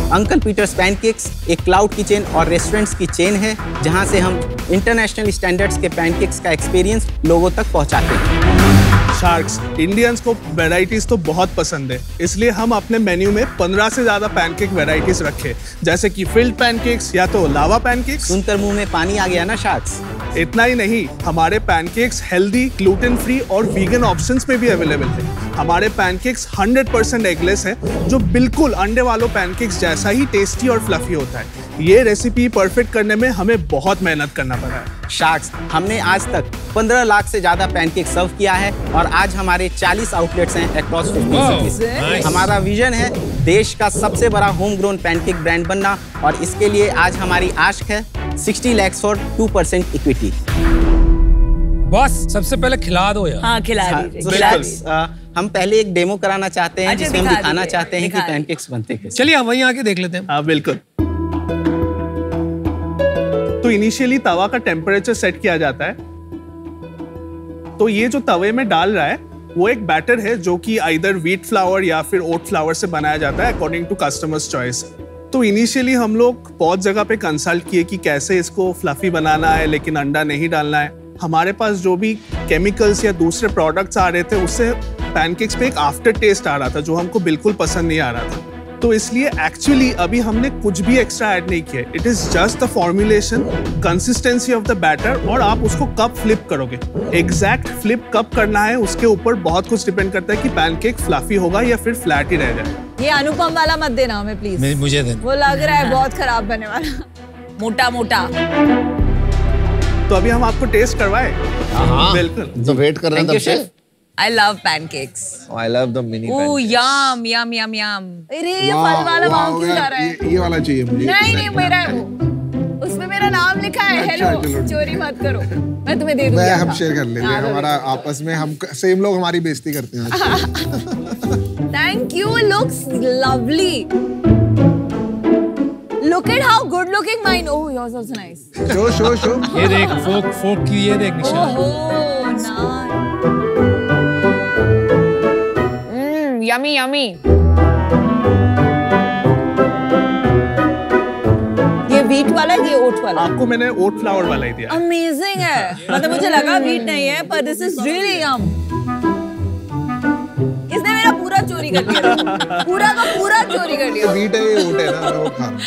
Uncle Peter's Pancakes एक क्लाउड किचन और रेस्टोरेंट्स की चेन है जहां से हम इंटरनेशनल स्टैंडर्ड्स के पैनकेक्स का एक्सपीरियंस लोगों तक पहुंचाते हैं। शार्क्स, इंडियंस को वैरायटीज तो बहुत पसंद है, इसलिए हम अपने मेन्यू में 15 से ज्यादा पैनकेक वैरायटीज रखे, जैसे कि फिल्ड पैनकेक्स या तो लावा पैनकेक्स। सुनकर मुंह में पानी आ गया ना शार्क्स। इतना ही नहीं, हमारे पैनकेक्स हेल्दी, ग्लूटेन फ्री और वीगन ऑप्शंस में भी अवेलेबल है। हमारे पैनकेक्स 100% एगलेस है, जो बिल्कुल अंडे वालों पैनकेक्स जैसा ही टेस्टी और फ्लफी होता है। ये रेसिपी परफेक्ट करने में हमें बहुत मेहनत करना पड़ा है। शार्क्स, हमने आज तक 15 लाख से ज्यादा पैनकेक सर्व किया है और आज हमारे 40 आउटलेट्स हैं अक्रॉस 50 सिटीज। हमारा विजन है देश का सबसे बड़ा होम ग्रोन पैनकेक ब्रांड बनना और इसके लिए आज हमारी आस्क है 60 लाख फॉर 2% इक्विटी। बॉस, सबसे पहले खिला दो यार। हाँ, खिला दीजिए। हम पहले एक डेमो कराना चाहते हैं जिसमें हम दिखाना चाहते हैं कि पैनकेक्स बनते कैसे। चलिए हम वहीं आके देख लेते हैं। हाँ बिल्कुल। तो इनिशियली तवा का टेम्परेचर सेट किया जाता है। तो ये जो तवे में डाल रहा है वो एक बैटर है जो कि आइदर व्हीट फ्लावर या फिर ओट फ्लावर से बनाया जाता है अकॉर्डिंग टू कस्टमर्स चॉइस। तो इनिशियली हम लोग बहुत जगह पे कंसल्ट किए कि कैसे इसको फ्लफी बनाना है लेकिन अंडा नहीं डालना है। हमारे पास जो भी केमिकल्स या दूसरे प्रोडक्ट्स आ रहे थे उससे पैनकेक्स पे एक आफ्टर टेस्ट आ रहा था जो हमको बिल्कुल पसंद नहीं आ रहा था। तो इसलिए एक्चुअली अभी हमने कुछ भी एक्स्ट्रा ऐड नहीं किया। It is just the formulation, consistency of the batter और आप उसको कब फ्लिप करोगे। एग्जैक्ट फ्लिप कब करना है उसके ऊपर बहुत कुछ डिपेंड करता है कि पैनकेक फ्लफी होगा या फिर फ्लैट ही रह जाए। ये अनुपम वाला मत देना हमें प्लीज। मुझे देना। वो लग रहा है बहुत खराब बनने वाला, मोटा मोटा। तो अभी हम आपको टेस्ट करवाए। हाँ, बिल्कुल। तो वेट कर रहे हैं तब से। I love pancakes. Oh, I love the mini pancakes. Oh, yum, yum, yum, yum. अरे ये फल वाला वहाँ क्यों जा रहा है? ये वाला चाहिए मुझे। नहीं मेरा है वो। उसमें मेरा नाम लिखा है। हेलो, चोरी मत करो। मैं तुम्हें दे दूँगी। हम शेयर कर लेंगे। हमारा आपस में हम सेम लोग हमारी बेइज्जती करते हैं। Thank you. Looks lovely. Look at how good looking mine. Oh, yours also nice. Show. ये देख, फोक की ये देख निशान। Oh, nice. Yummy. ये व्हीट वाला है, ये ओट वाला? आपको मैंने ओट फ्लावर वाला ही दिया। अमेजिंग है। मतलब मुझे लगा व्हीट नहीं है, पर दिस इज रियली यम। इसने मेरा पूरा चोरी कर दिया। पूरा का पूरा चोरी कर दिया। व्हीट है, ये ओट है ना, वो खाना।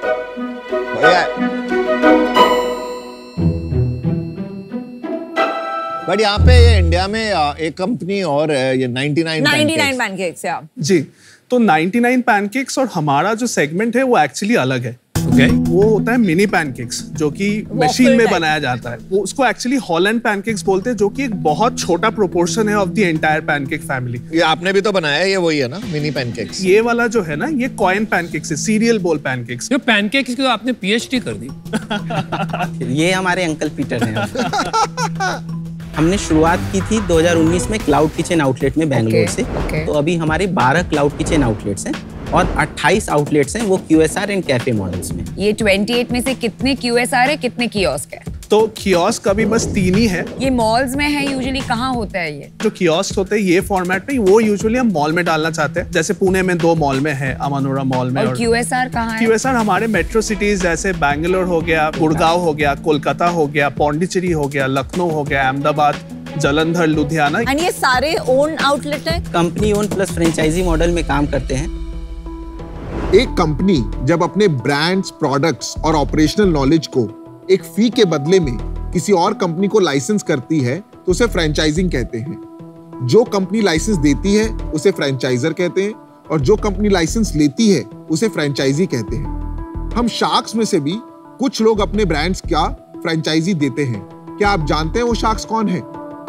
बट यहाँ पे ये इंडिया में एक कंपनी और है, ये 99 पैनकेक्स। जी, तो 99 पैनकेक्स और हमारा जो सेगमेंट है वो एक्चुअली अलग है। Okay. वो होता है मिनी पैनकेक्स जो कि मशीन में बनाया जाता है। वो उसको एक्चुअली हॉलैंड पैनकेक्स बोलते हैं जो कि एक बहुत छोटा प्रोपोर्शन है of the entire pancake family. ये आपने भी तो बनाया है, ये वही है ना मिनी पैनकेक्स? ये वाला जो है ना ये कॉइन पैनकेक्स है, सीरियल बोल पैनकेक्स। जो पैनकेक्स की तो आपने PhD कर दी। ये हमारे अंकल पीटर हैं। हमने शुरुआत की थी 2019 में क्लाउड किचन आउटलेट में बेंगलोर से। तो अभी हमारे 12 क्लाउड किचन आउटलेट्स हैं और 28 आउटलेट्स हैं वो QSR एंड कैफे मॉडल्स में। ये 28 में से कितने QSR है, कितने कियोस्क है? तो कियोस्क अभी बस 3 ही है। ये मॉल्स में है यूजुअली, कहाँ होता है ये? जो कियोस्क होते हैं ये फॉर्मेट में, वो यूजुअली हम मॉल में डालना चाहते हैं। जैसे पुणे में 2 मॉल में है, अमानोरा मॉल में। और QSR कहाँ है? QSR हमारे मेट्रो सिटीज जैसे बैंगलोर हो गया, गुड़गांव हो गया, कोलकाता हो गया, पौंडीचेरी हो गया, लखनऊ हो गया, अहमदाबाद, जलंधर, लुधियाना। एंड ये सारे ओन आउटलेट है? Company own plus franchise model में काम करते हैं। एक कंपनी जब अपने ब्रांड्स, प्रोडक्ट्स और ऑपरेशनल नॉलेज को एक फी के बदले में किसी और कंपनी को लाइसेंस करती है तो उसे फ्रेंचाइजिंग कहते हैं। जो कंपनी लाइसेंस देती है उसे फ्रेंचाइजर कहते हैं और जो कंपनी लाइसेंस लेती है उसे फ्रेंचाइजी कहते हैं। हम शार्क्स में से भी कुछ लोग अपने ब्रांड्स का फ्रेंचाइजी देते हैं। क्या आप जानते हैं वो शार्क्स कौन है?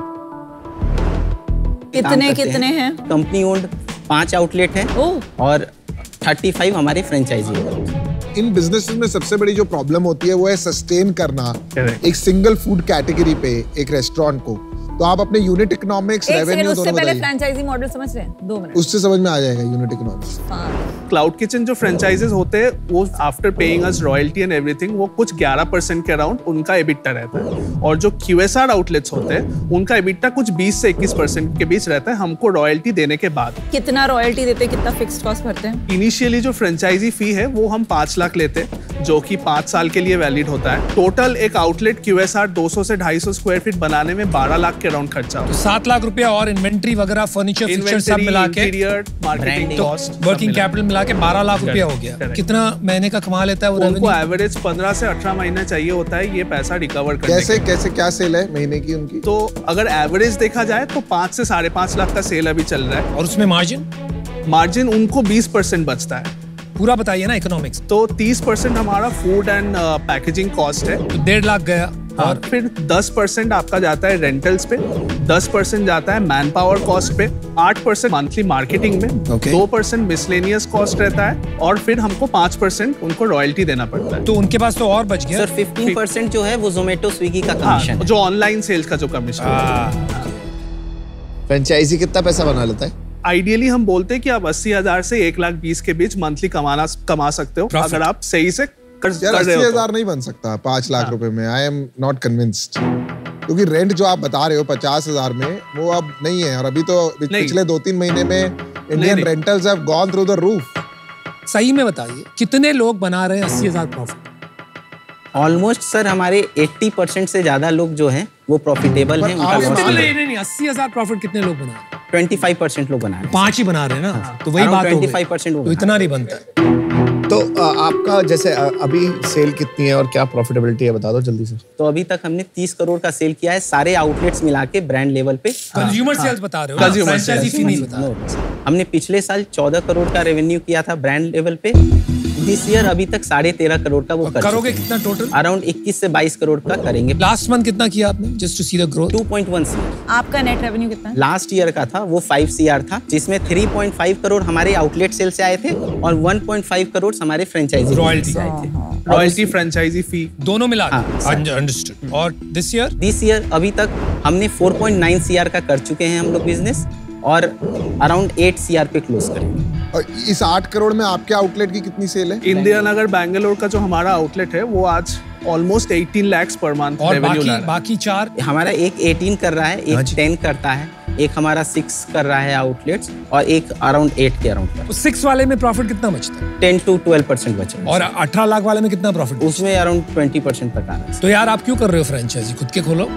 कितने हैं? कंपनी ओन्ड 5 आउटलेट हैं और 35 हमारे फ्रेंचाइजी हैं। इन बिजनेसेस में सबसे बड़ी जो प्रॉब्लम होती है वो है सस्टेन करना एक सिंगल फूड कैटेगरी पे एक रेस्टोरेंट को। तो आप अपने यूनिट इकोनॉमिक्स, रेवेन्यू उससे दोनों पहले बताइए। फ्रेंचाइजी मॉडल समझ रहे हैं? 2 मिनट। उससे समझ में आ जाएगा यूनिट इकोनॉमिक्स। क्लाउड किचन जो फ्रेंचाइजेस होते हैं वो after paying us royalty and everything वो कुछ 11% के अराउंड उनका एबिटा रहता है, और जो QSR आउटलेट्स होते हैं उनका एबिटा कुछ 20 से 21% के बीच रहता है हमको रॉयल्टी देने के बाद। कितना रॉयल्टी देते हैं, कितना फिक्स्ड कॉस्ट भरते हैं? इनिशियली जो फ्रेंचाइजी फी है वो हम 5 लाख लेते हैं जो कि 5 साल के लिए वैलिड होता है। टोटल एक आउटलेट QSR 200 से 250 स्क्वायर फीट बनाने में 12 लाख के अराउंड खर्चा होता है। 7 लाख रुपया और इन्वेंट्री वगैरह, फर्नीचर, फिक्सचर सब मिला के, मार्केटिंग कॉस्ट, वर्किंग कैपिटल मिला के 12 लाख रुपया हो गया। कितना महीने का कमा लेता है वो? उनको एवरेज 15 से 18 महीने चाहिए होता है ये पैसा रिकवर करने कैसे कैसे क्या सेल है महीने की उनकी? तो अगर एवरेज देखा जाए तो 5 से 5.5 लाख का सेल अभी चल रहा है। और उसमें मार्जिन उनको 20% बचता है। पूरा बताइए ना इकोनॉमिक्स। तो 30% हमारा फूड एंड पैकेजिंग कॉस्ट है, तो 1.5 लाख गया। और फिर 10% आपका जाता है रेंटल्स पे, 10% जाता है मैन पावर कॉस्ट पे, 8% मंथली मार्केटिंग में, 2% मिसलेनियस कॉस्ट रहता है, और फिर हमको 5% उनको रॉयल्टी देना पड़ता है। तो उनके पास तो और बच गया। सर 15% जो है वो जोमेटो स्विगी का कमीशन है, जो ऑनलाइन सेल्स का जो कमीशन। फ्रेंचाइजी कितना पैसा बना लेता है? आइडियली हम बोलते हैं कि आप 80,000 से 1,20,000 के बीच मंथली कमा सकते हो अगर आप सही से कर रहे हो। 80,000 नहीं बन सकता 5 लाख रुपए में। आई एम नॉट कन्विंस्ड, क्योंकि रेंट जो आप बता रहे हो 50,000 में वो अब नहीं है, और अभी तो पिछले 2-3 महीने में Indian rentals have gone through the roof. सही में बताइए कितने लोग बना रहे हैं 80,000 प्रॉफिट? ऑलमोस्ट सर हमारे 80% से ज्यादा लोग जो हैं वो प्रॉफिटेबल हैं। नहीं 80,000 प्रॉफिट कितने लोग बना रहे हैं? 25% लोग बना रहे हैं। 5 ही बना रहे हैं ना, तो वही बात हो गई। 25% तो इतना नहीं बनता है। तो आपका जैसे अभी सेल कितनी है और क्या प्रॉफिटेबिलिटी है बता दो जल्दी से। तो अभी तक हमने 30 करोड़ का सेल किया है सारे आउटलेट्स मिला के ब्रांड लेवल पे। कंज्यूमर सेल्स बता रहे हो, फ्रेंचाइजी फी नहीं बता रहे। हमने पिछले साल 14 करोड़ का रेवेन्यू किया था ब्रांड लेवल पे। दिस ईयर अभी तक 13.5 करोड़ का वो करोगे। कितना टोटल? अराउंड 21 से 22 करोड़ का करेंगे। लास्ट मंथ कितना किया आपने, just to see the growth? 2.1 CR। आपका नेट रेवेन्यू कितना है? लास्ट ईयर का था वो 5 CR था, जिसमें 3.5 करोड़ हमारे आउटलेट सेल से आए थे और 1.5 करोड़ हमारे फ्रेंचाइजी रॉयल्टी से आए थे। रॉयल्टी फ्रेंचाइजी फी दोनों मिला। अंडरस्टूड। और दिस ईयर अभी तक हमने 4.9 CR का कर चुके हैं हम लोग बिजनेस, और अराउंड 8 CR पे क्लोज करेंगे। और इस 8 करोड़ में आपके आउटलेट की कितनी सेल है? इंडिया नगर बैंगलोर का जो हमारा आउटलेट है वो आज almost 18 lakh per month revenue ला रहा है। बाकी 4 हमारा एक 18 कर रहा है, एक 10 करता है, एक हमारा 6 कर रहा है आउटलेट्स, और एक अराउंड 8 के अराउंड। 6 वाले में प्रॉफिट कितना बचता है? 10 to 12% बचा। और 18 लाख वाले में कितना प्रॉफिट? उसमें अराउंड 20% तक आ रहा है। तो यार आप क्यों कर रहे हो फ्रेंचाइजी? खुद के खोलो।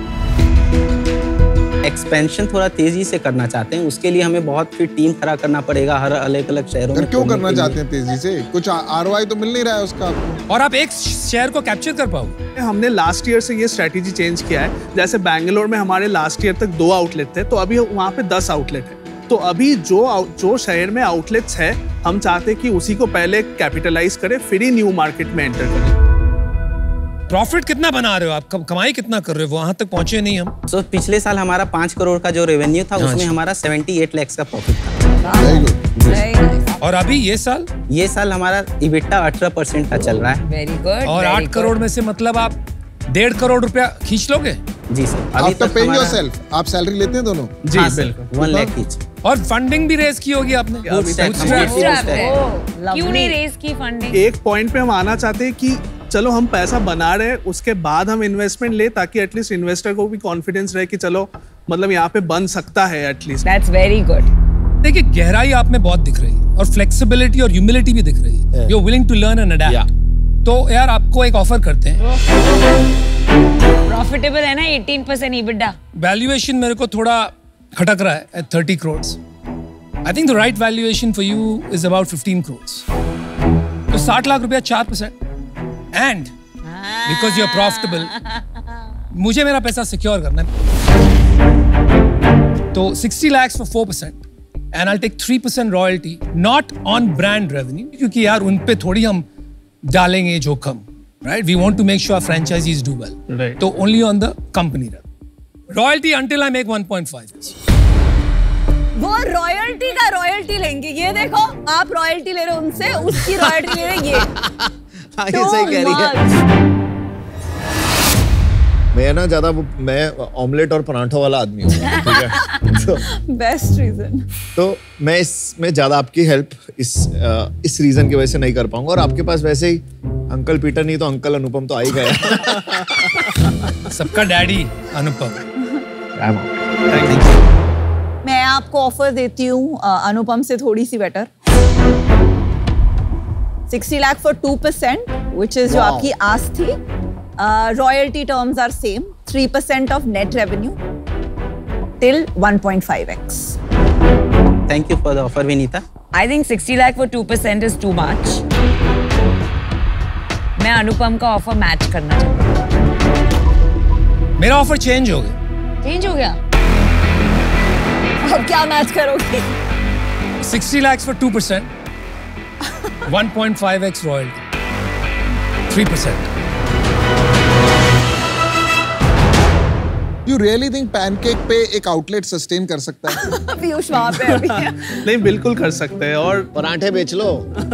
एक्सपेंशन थोड़ा तेजी से करना चाहते हैं, उसके लिए हमें बहुत फिर टीम खड़ा करना पड़ेगा हर अलग अलग शहरों में। क्यों करना चाहते हैं तेजी से? कुछ ROI तो मिल नहीं रहा है उसका। और आप एक शहर को कैप्चर कर पाओगे? हमने लास्ट ईयर से ये स्ट्रेटेजी चेंज किया है। जैसे बैंगलोर में हमारे लास्ट ईयर तक 2 आउटलेट थे, तो अभी वहाँ पे 10 आउटलेट है। तो अभी जो शहर में आउटलेट्स है हम चाहते हैं कि उसी को पहले कैपिटलाइज करें, फिर ही न्यू मार्केट में एंटर करें। प्रॉफिट कितना बना रहे हो आप? कमाई कितना कर रहे हो? वहां तक पहुंचे नहीं हम। तो पिछले साल हमारा 5 करोड़ का जो रेवेन्यू था उसमें हमारा 78 लाख का प्रॉफिट था। Very good. और अभी ये साल हमारा इबिटा 18% का चल रहा है। Very good. और 8 करोड़ में से मतलब आप 1.5 करोड़ रुपया खींच लोगे? जी सर। अभी तक पेइंग योरसेल्फ, आप सैलरी लेते हैं दोनों? जी बिल्कुल। 1 लाख ईच। और फंडिंग भी रेज की होगी आपने? क्यों नहीं रेज की फंडिंग? एक पॉइंट पे हम आना चाहते हैं कि चलो हम पैसा बना रहे हैं, उसके बाद हम इन्वेस्टमेंट ले, ताकि एटलीस्ट इन्वेस्टर को भी कॉन्फिडेंस रहे कि चलो मतलब यहाँ पे बन सकता है एटलीस्ट। That's very good. देखिए गहराई आप में बहुत दिख रही है, और फ्लेक्सिबिलिटी और ह्यूमिलिटी भी दिख रही है। You are willing to learn and adapt. तो यार आपको एक ऑफर करते हैं। प्रॉफिटेबल है ना 18% EBITDA। वैल्यूएशन मेरे को थोड़ा खटक रहा है at 30 crores. I think the right valuation for you is about 15 crores. तो 60 लाख रुपया 4%. And because you're profitable, मुझे मेरा पैसा सिक्योर करना है। तो 60 lakhs for 4%. And I'll take 3% royalty, not on brand revenue, क्योंकि यार उन पे थोड़ी हम डालेंगे जोखिम, right? We want to make sure our franchisees do well. Right. तो only on the company revenue. Royalty until I make 1.5. वो रॉयल्टी का रॉयल्टी लेंगे। ये देखो आप रॉयल्टी ले रहे हो उनसे, उसकी रॉयल्टी ले रहे ये। ये सही कह रही है। मैं ना ज्यादा मैं ऑमलेट और पराठों वाला आदमी हूँ, ठीक है? तो बेस्ट रीजन। तो मैं इसमें ज्यादा आपकी हेल्प इस रीजन की वजह से नहीं कर पाऊंगा। और आपके पास वैसे ही अंकल पीटर नहीं तो अंकल अनुपम तो आ ही गया। सबका डैडी अनुपम। मैं आपको ऑफर देती हूँ अनुपम से थोड़ी सी better. 60 lakh for 2%, which is जो आपकी आस थी। Royalty terms are same, 3% of net revenue till 1.5x. Thank you for the offer, Vinita. I think 60 lakh for 2% is too much. मैं अनुपम का ऑफर मैच करना चाहती हूँ। मेरा ऑफर चेंज हो गया। चेंज हो गया? अब क्या मैच करोगे? 60 lakhs for 2%, 1.5x royalty, 3%. You really think pancake पे एक आउटलेट सस्टेन कर सकता है? पीयूष वहाँ पे अभी है। नहीं, बिल्कुल कर सकते हैं। और पराठे बेच लो।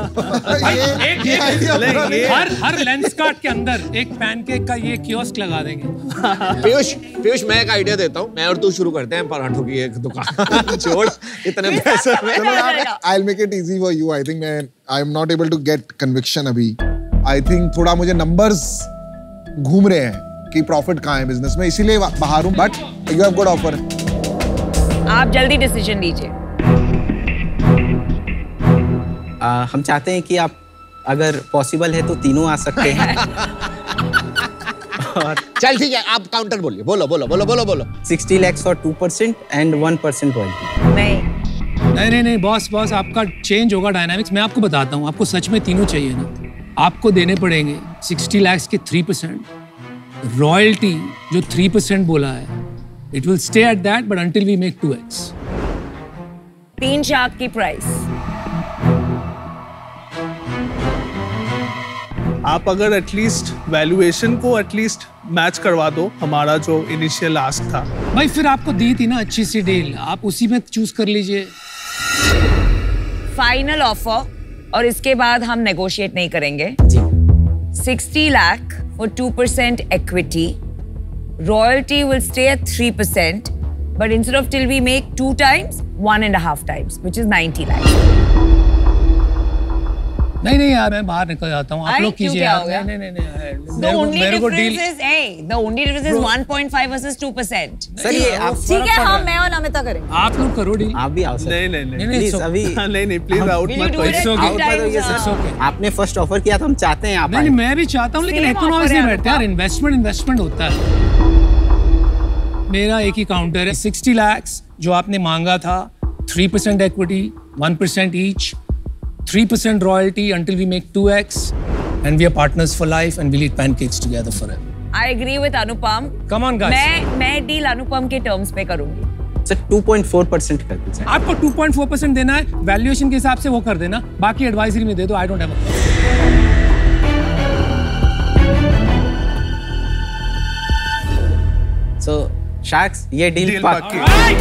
हर लेंस कार्ट के अंदर एक पैनकेक का ये कियोस्क लगा देंगे। पीयूष मैं एक आइडिया देता हूँ, मैं और तू शुरू करते हैं पराठों की एक दुकान। छोड़ इतने पैसे में। I'll make it easy for you. I think I'm not able to get conviction अभी। I think थोड़ा मुझे numbers घूम रहे हैं कि प्रॉफिट कहाँ है बिजनेस में, इसीलिए बाहर हूँ। But you have good offer. आप जल्दी डिसीजन लीजिए। हम चाहते हैं कि आप अगर पॉसिबल है तो तीनों आ सकते हैं। और चल ठीक है, आप काउंटर बोलिए। बोलो। 60 lakhs for 2% and 1% royalty. नहीं बॉस आपका चेंज होगा डायनामिक्स। मैं आपको बताता हूँ, आपको सच में तीनों चाहिए ना, आपको देने पड़ेंगे 60 lakhs के 3%, रॉयल्टी जो 3% बोला है, it will stay at that but until we make 2x। 3 shark की प्राइस। आप अगर एटलीस्ट वैल्यूएशन को एटलीस्ट मैच करवा दो हमारा जो इनिशियल आस्क था। भाई फिर आपको दी थी ना अच्छी सी डील, आप उसी में चूज कर लीजिए। फाइनल ऑफर, और इसके बाद हम नेगोशिएट नहीं करेंगे। 60 lakh for 2% equity. Royalty will stay at 3%, but instead of till we make 2 times, 1.5 times, which is 90 lakhs. नहीं यार, मैं बाहर निकल जाता हूँ, आप लोग कीजिए यार। नहीं मेरे को deal. The only difference is 1.5 versus 2%. Sir ये आप ठीक है, हम मैं और नमिता करेंगे। आप लोग करो डील। आप भी आओ सर। नहीं प्लीज अभी नहीं प्लीज आउट मत करो। आपने फर्स्ट ऑफर किया तो हम चाहते हैं आप। नहीं मैं भी चाहता हूँ, लेकिन इकोनॉमिक्स नहीं बैठते यार। इन्वेस्टमेंट होता है। मेरा एक ही काउंटर है। 60 lakhs जो आपने मांगा था, 3% equity, 1% each, 3% royalty until we make 2x, and we are partners for life, and we'll eat pancakes together forever. I agree with Anupam. Come on guys. मैं डील अनुपम के टर्म्स पे करूंगी। सर 2.4% कर दीजिए। आपको 2.4% देना है, वैल्यूएशन के हिसाब से वो कर देना, बाकी एडवाइजरी में दे दो। I don't have a So Sharks, ये डील पक्की।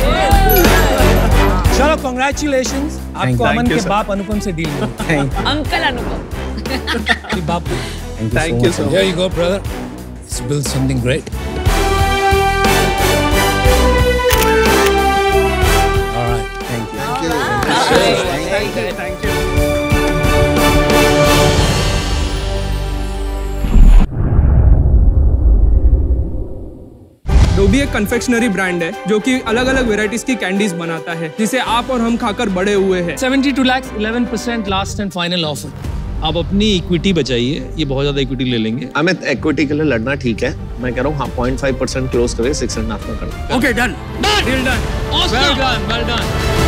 चलो congratulations, आपको अमन के बाप अनुपम से डील हो। अंकल अनुपम। बाप। Thank you so much. Here you go, brother. Let's build something great. All right. Thank you. Thank you. Dobi एक कन्फेक्शनरी ब्रांड है जो कि अलग अलग वेराइटीज की कैंडीज बनाता है, जिसे आप और हम खाकर बड़े हुए हैं। 72 lakhs, 11% last and final offer. आप अपनी इक्विटी बचाइए, ये बहुत ज्यादा इक्विटी ले लेंगे। अमित, इक्विटी के लिए लड़ना ठीक है, मैं कह रहा हूँ हाँ 0.5% क्लोज करें, 6.5 में कर। Okay done, deal done, well done, well done.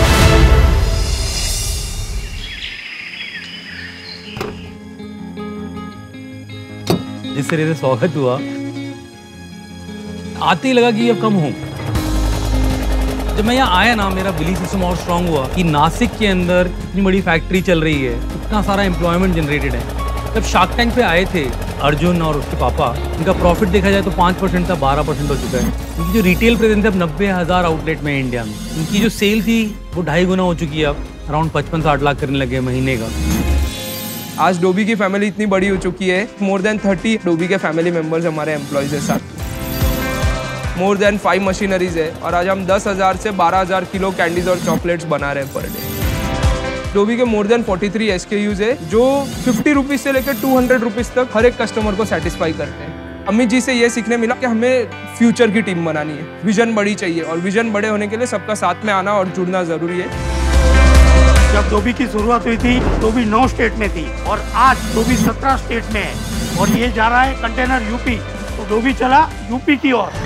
जिस तरह से स्वागत हुआ, आते ही लगा कि अब कम हूँ। जब मैं यहाँ आया ना, मेरा बिलीफ सिस्टम और स्ट्रांग हुआ कि नासिक के अंदर इतनी बड़ी फैक्ट्री चल रही है, इतना सारा एम्प्लॉयमेंट जनरेटेड है। जब शार्क टैंक पे आए थे अर्जुन और उसके पापा, इनका प्रॉफिट देखा जाए तो 5% था, 12% हो चुका है। इनकी जो रिटेल प्रेजेंस है अब 90,000 आउटलेट में इंडिया में। इनकी जो सेल थी वो 2.5 गुना हो चुकी है, अब अराउंड 55-60 लाख करने लगे महीने का। आज डोबी की फैमिली इतनी बड़ी हो चुकी है, मोर देन 30 डोबी के फैमिली मेंबर्स हमारे एम्प्लॉयज के साथ। मोर देन 5 मशीनरीज है और आज हम 10,000 से 12,000 किलो कैंडीज और चॉकलेट्स बना रहे हैं पर डे। डोबी के मोर देन 43 SKUs है जो 50 रुपीज से लेकर 200 रुपीज तक हर एक कस्टमर को सेटिस्फाई करते हैं। अमित जी से ये सीखने मिला कि हमें फ्यूचर की टीम बनानी है, विजन बड़ी चाहिए और विजन बड़े होने के लिए सबका साथ में आना और जुड़ना जरूरी है। जब डोबी की शुरुआत हुई थी, डोबी 9 स्टेट में थी और आज डोबी 17 स्टेट में है और ये जा रहा है कंटेनर यूपी, तो डोबी चला यूपी की ओर।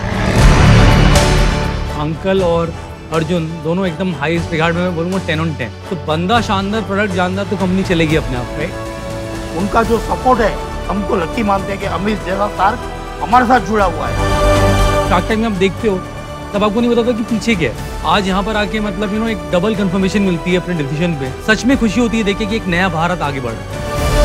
अंकल और अर्जुन दोनों एकदम हाई रिगार्ड में, मैं बोलूँगा 10 on 10। तो बंदा शानदार, प्रोडक्ट जानदार, तो कंपनी चलेगी अपने आप, राइट? उनका जो सपोर्ट है, हमको लकी मानते हैं कि अमित जैसा तारक हमारे साथ जुड़ा हुआ है। शार्क टैंक में आप देखते हो तब आपको नहीं बताता कि पीछे क्या है। आज यहाँ पर आके मतलब एक डबल कंफर्मेशन मिलती है अपने डिसीजन पे। सच में खुशी होती है देख के कि एक नया भारत आगे बढ़ रहा है।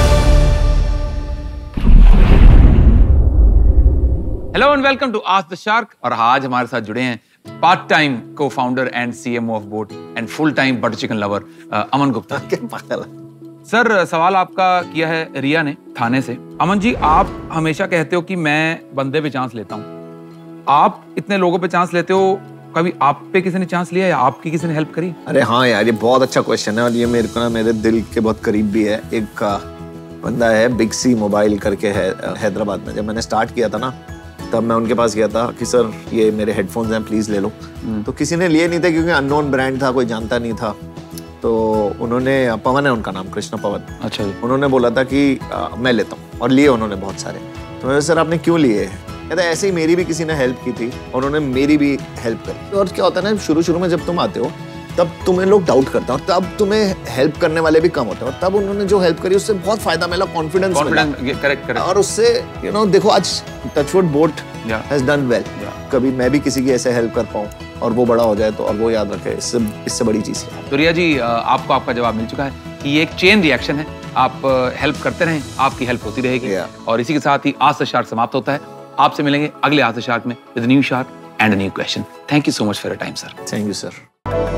Hello and welcome to ask the shark. और आज हमारे साथ जुड़े हैं part time co founder and CMO of boAt and full time butter chicken lover Aman Gupta. Sir, सवाल आपका किया है रिया ने थाने से। अमन जी, आप हमेशा कहते हो कि मैं बंदे पे चांस लेता हूँ। आप इतने लोगों पे चांस लेते हो, कभी आप पे किसी ने चांस लिया या आपकी किसी ने हेल्प करी? अरे हाँ यार, ये बहुत अच्छा क्वेश्चन है और ये मेरे को ना मेरे दिल के बहुत करीब भी है। एक बंदा है बिग सी मोबाइल करके है हैदराबाद में। जब मैंने स्टार्ट किया था ना, तब मैं उनके पास गया था कि सर ये मेरे हेडफोन्स हैं, प्लीज ले लो। तो किसी ने लिए नहीं थे क्योंकि अननोन ब्रांड था, कोई जानता नहीं था। तो उन्होंने, पवन है उनका नाम, कृष्ण पवन। अच्छा। उन्होंने बोला था कि मैं लेता हूँ और लिए उन्होंने बहुत सारे। तो मैंने, सर आपने क्यों लिए? कहता ऐसे ही मेरी भी किसी ने हेल्प की थी और उन्होंने मेरी भी हेल्प करी। और क्या होता है ना, शुरू में जब तुम आते हो तब तुम्हें लोग डाउट करते हैं और तब तुम्हें हेल्प करने वाले भी कम होते हैं और तब उन्होंने जो हेल्प करी उससे बहुत फायदा मिला, कॉन्फिडेंस मिला। करेक्ट। और उससे देखो आज touchwood boAt has done well. कभी मैं भी किसी की ऐसे हेल्प कर पाऊँ और वो बड़ा हो जाए तो, और वो याद रखे, इससे बड़ी चीज है। तो रिया जी, आपको आपका जवाब मिल चुका है कि ये एक चेन रिएक्शन है। आप हेल्प करते रहें, आपकी हेल्प होती रहेगी। और इसी के साथ ही आज द शार्क समाप्त होता है। आपसे मिलेंगे अगले आज द शार्क में with new shark and a new question. Thank you so much for your time sir. Thank you sir.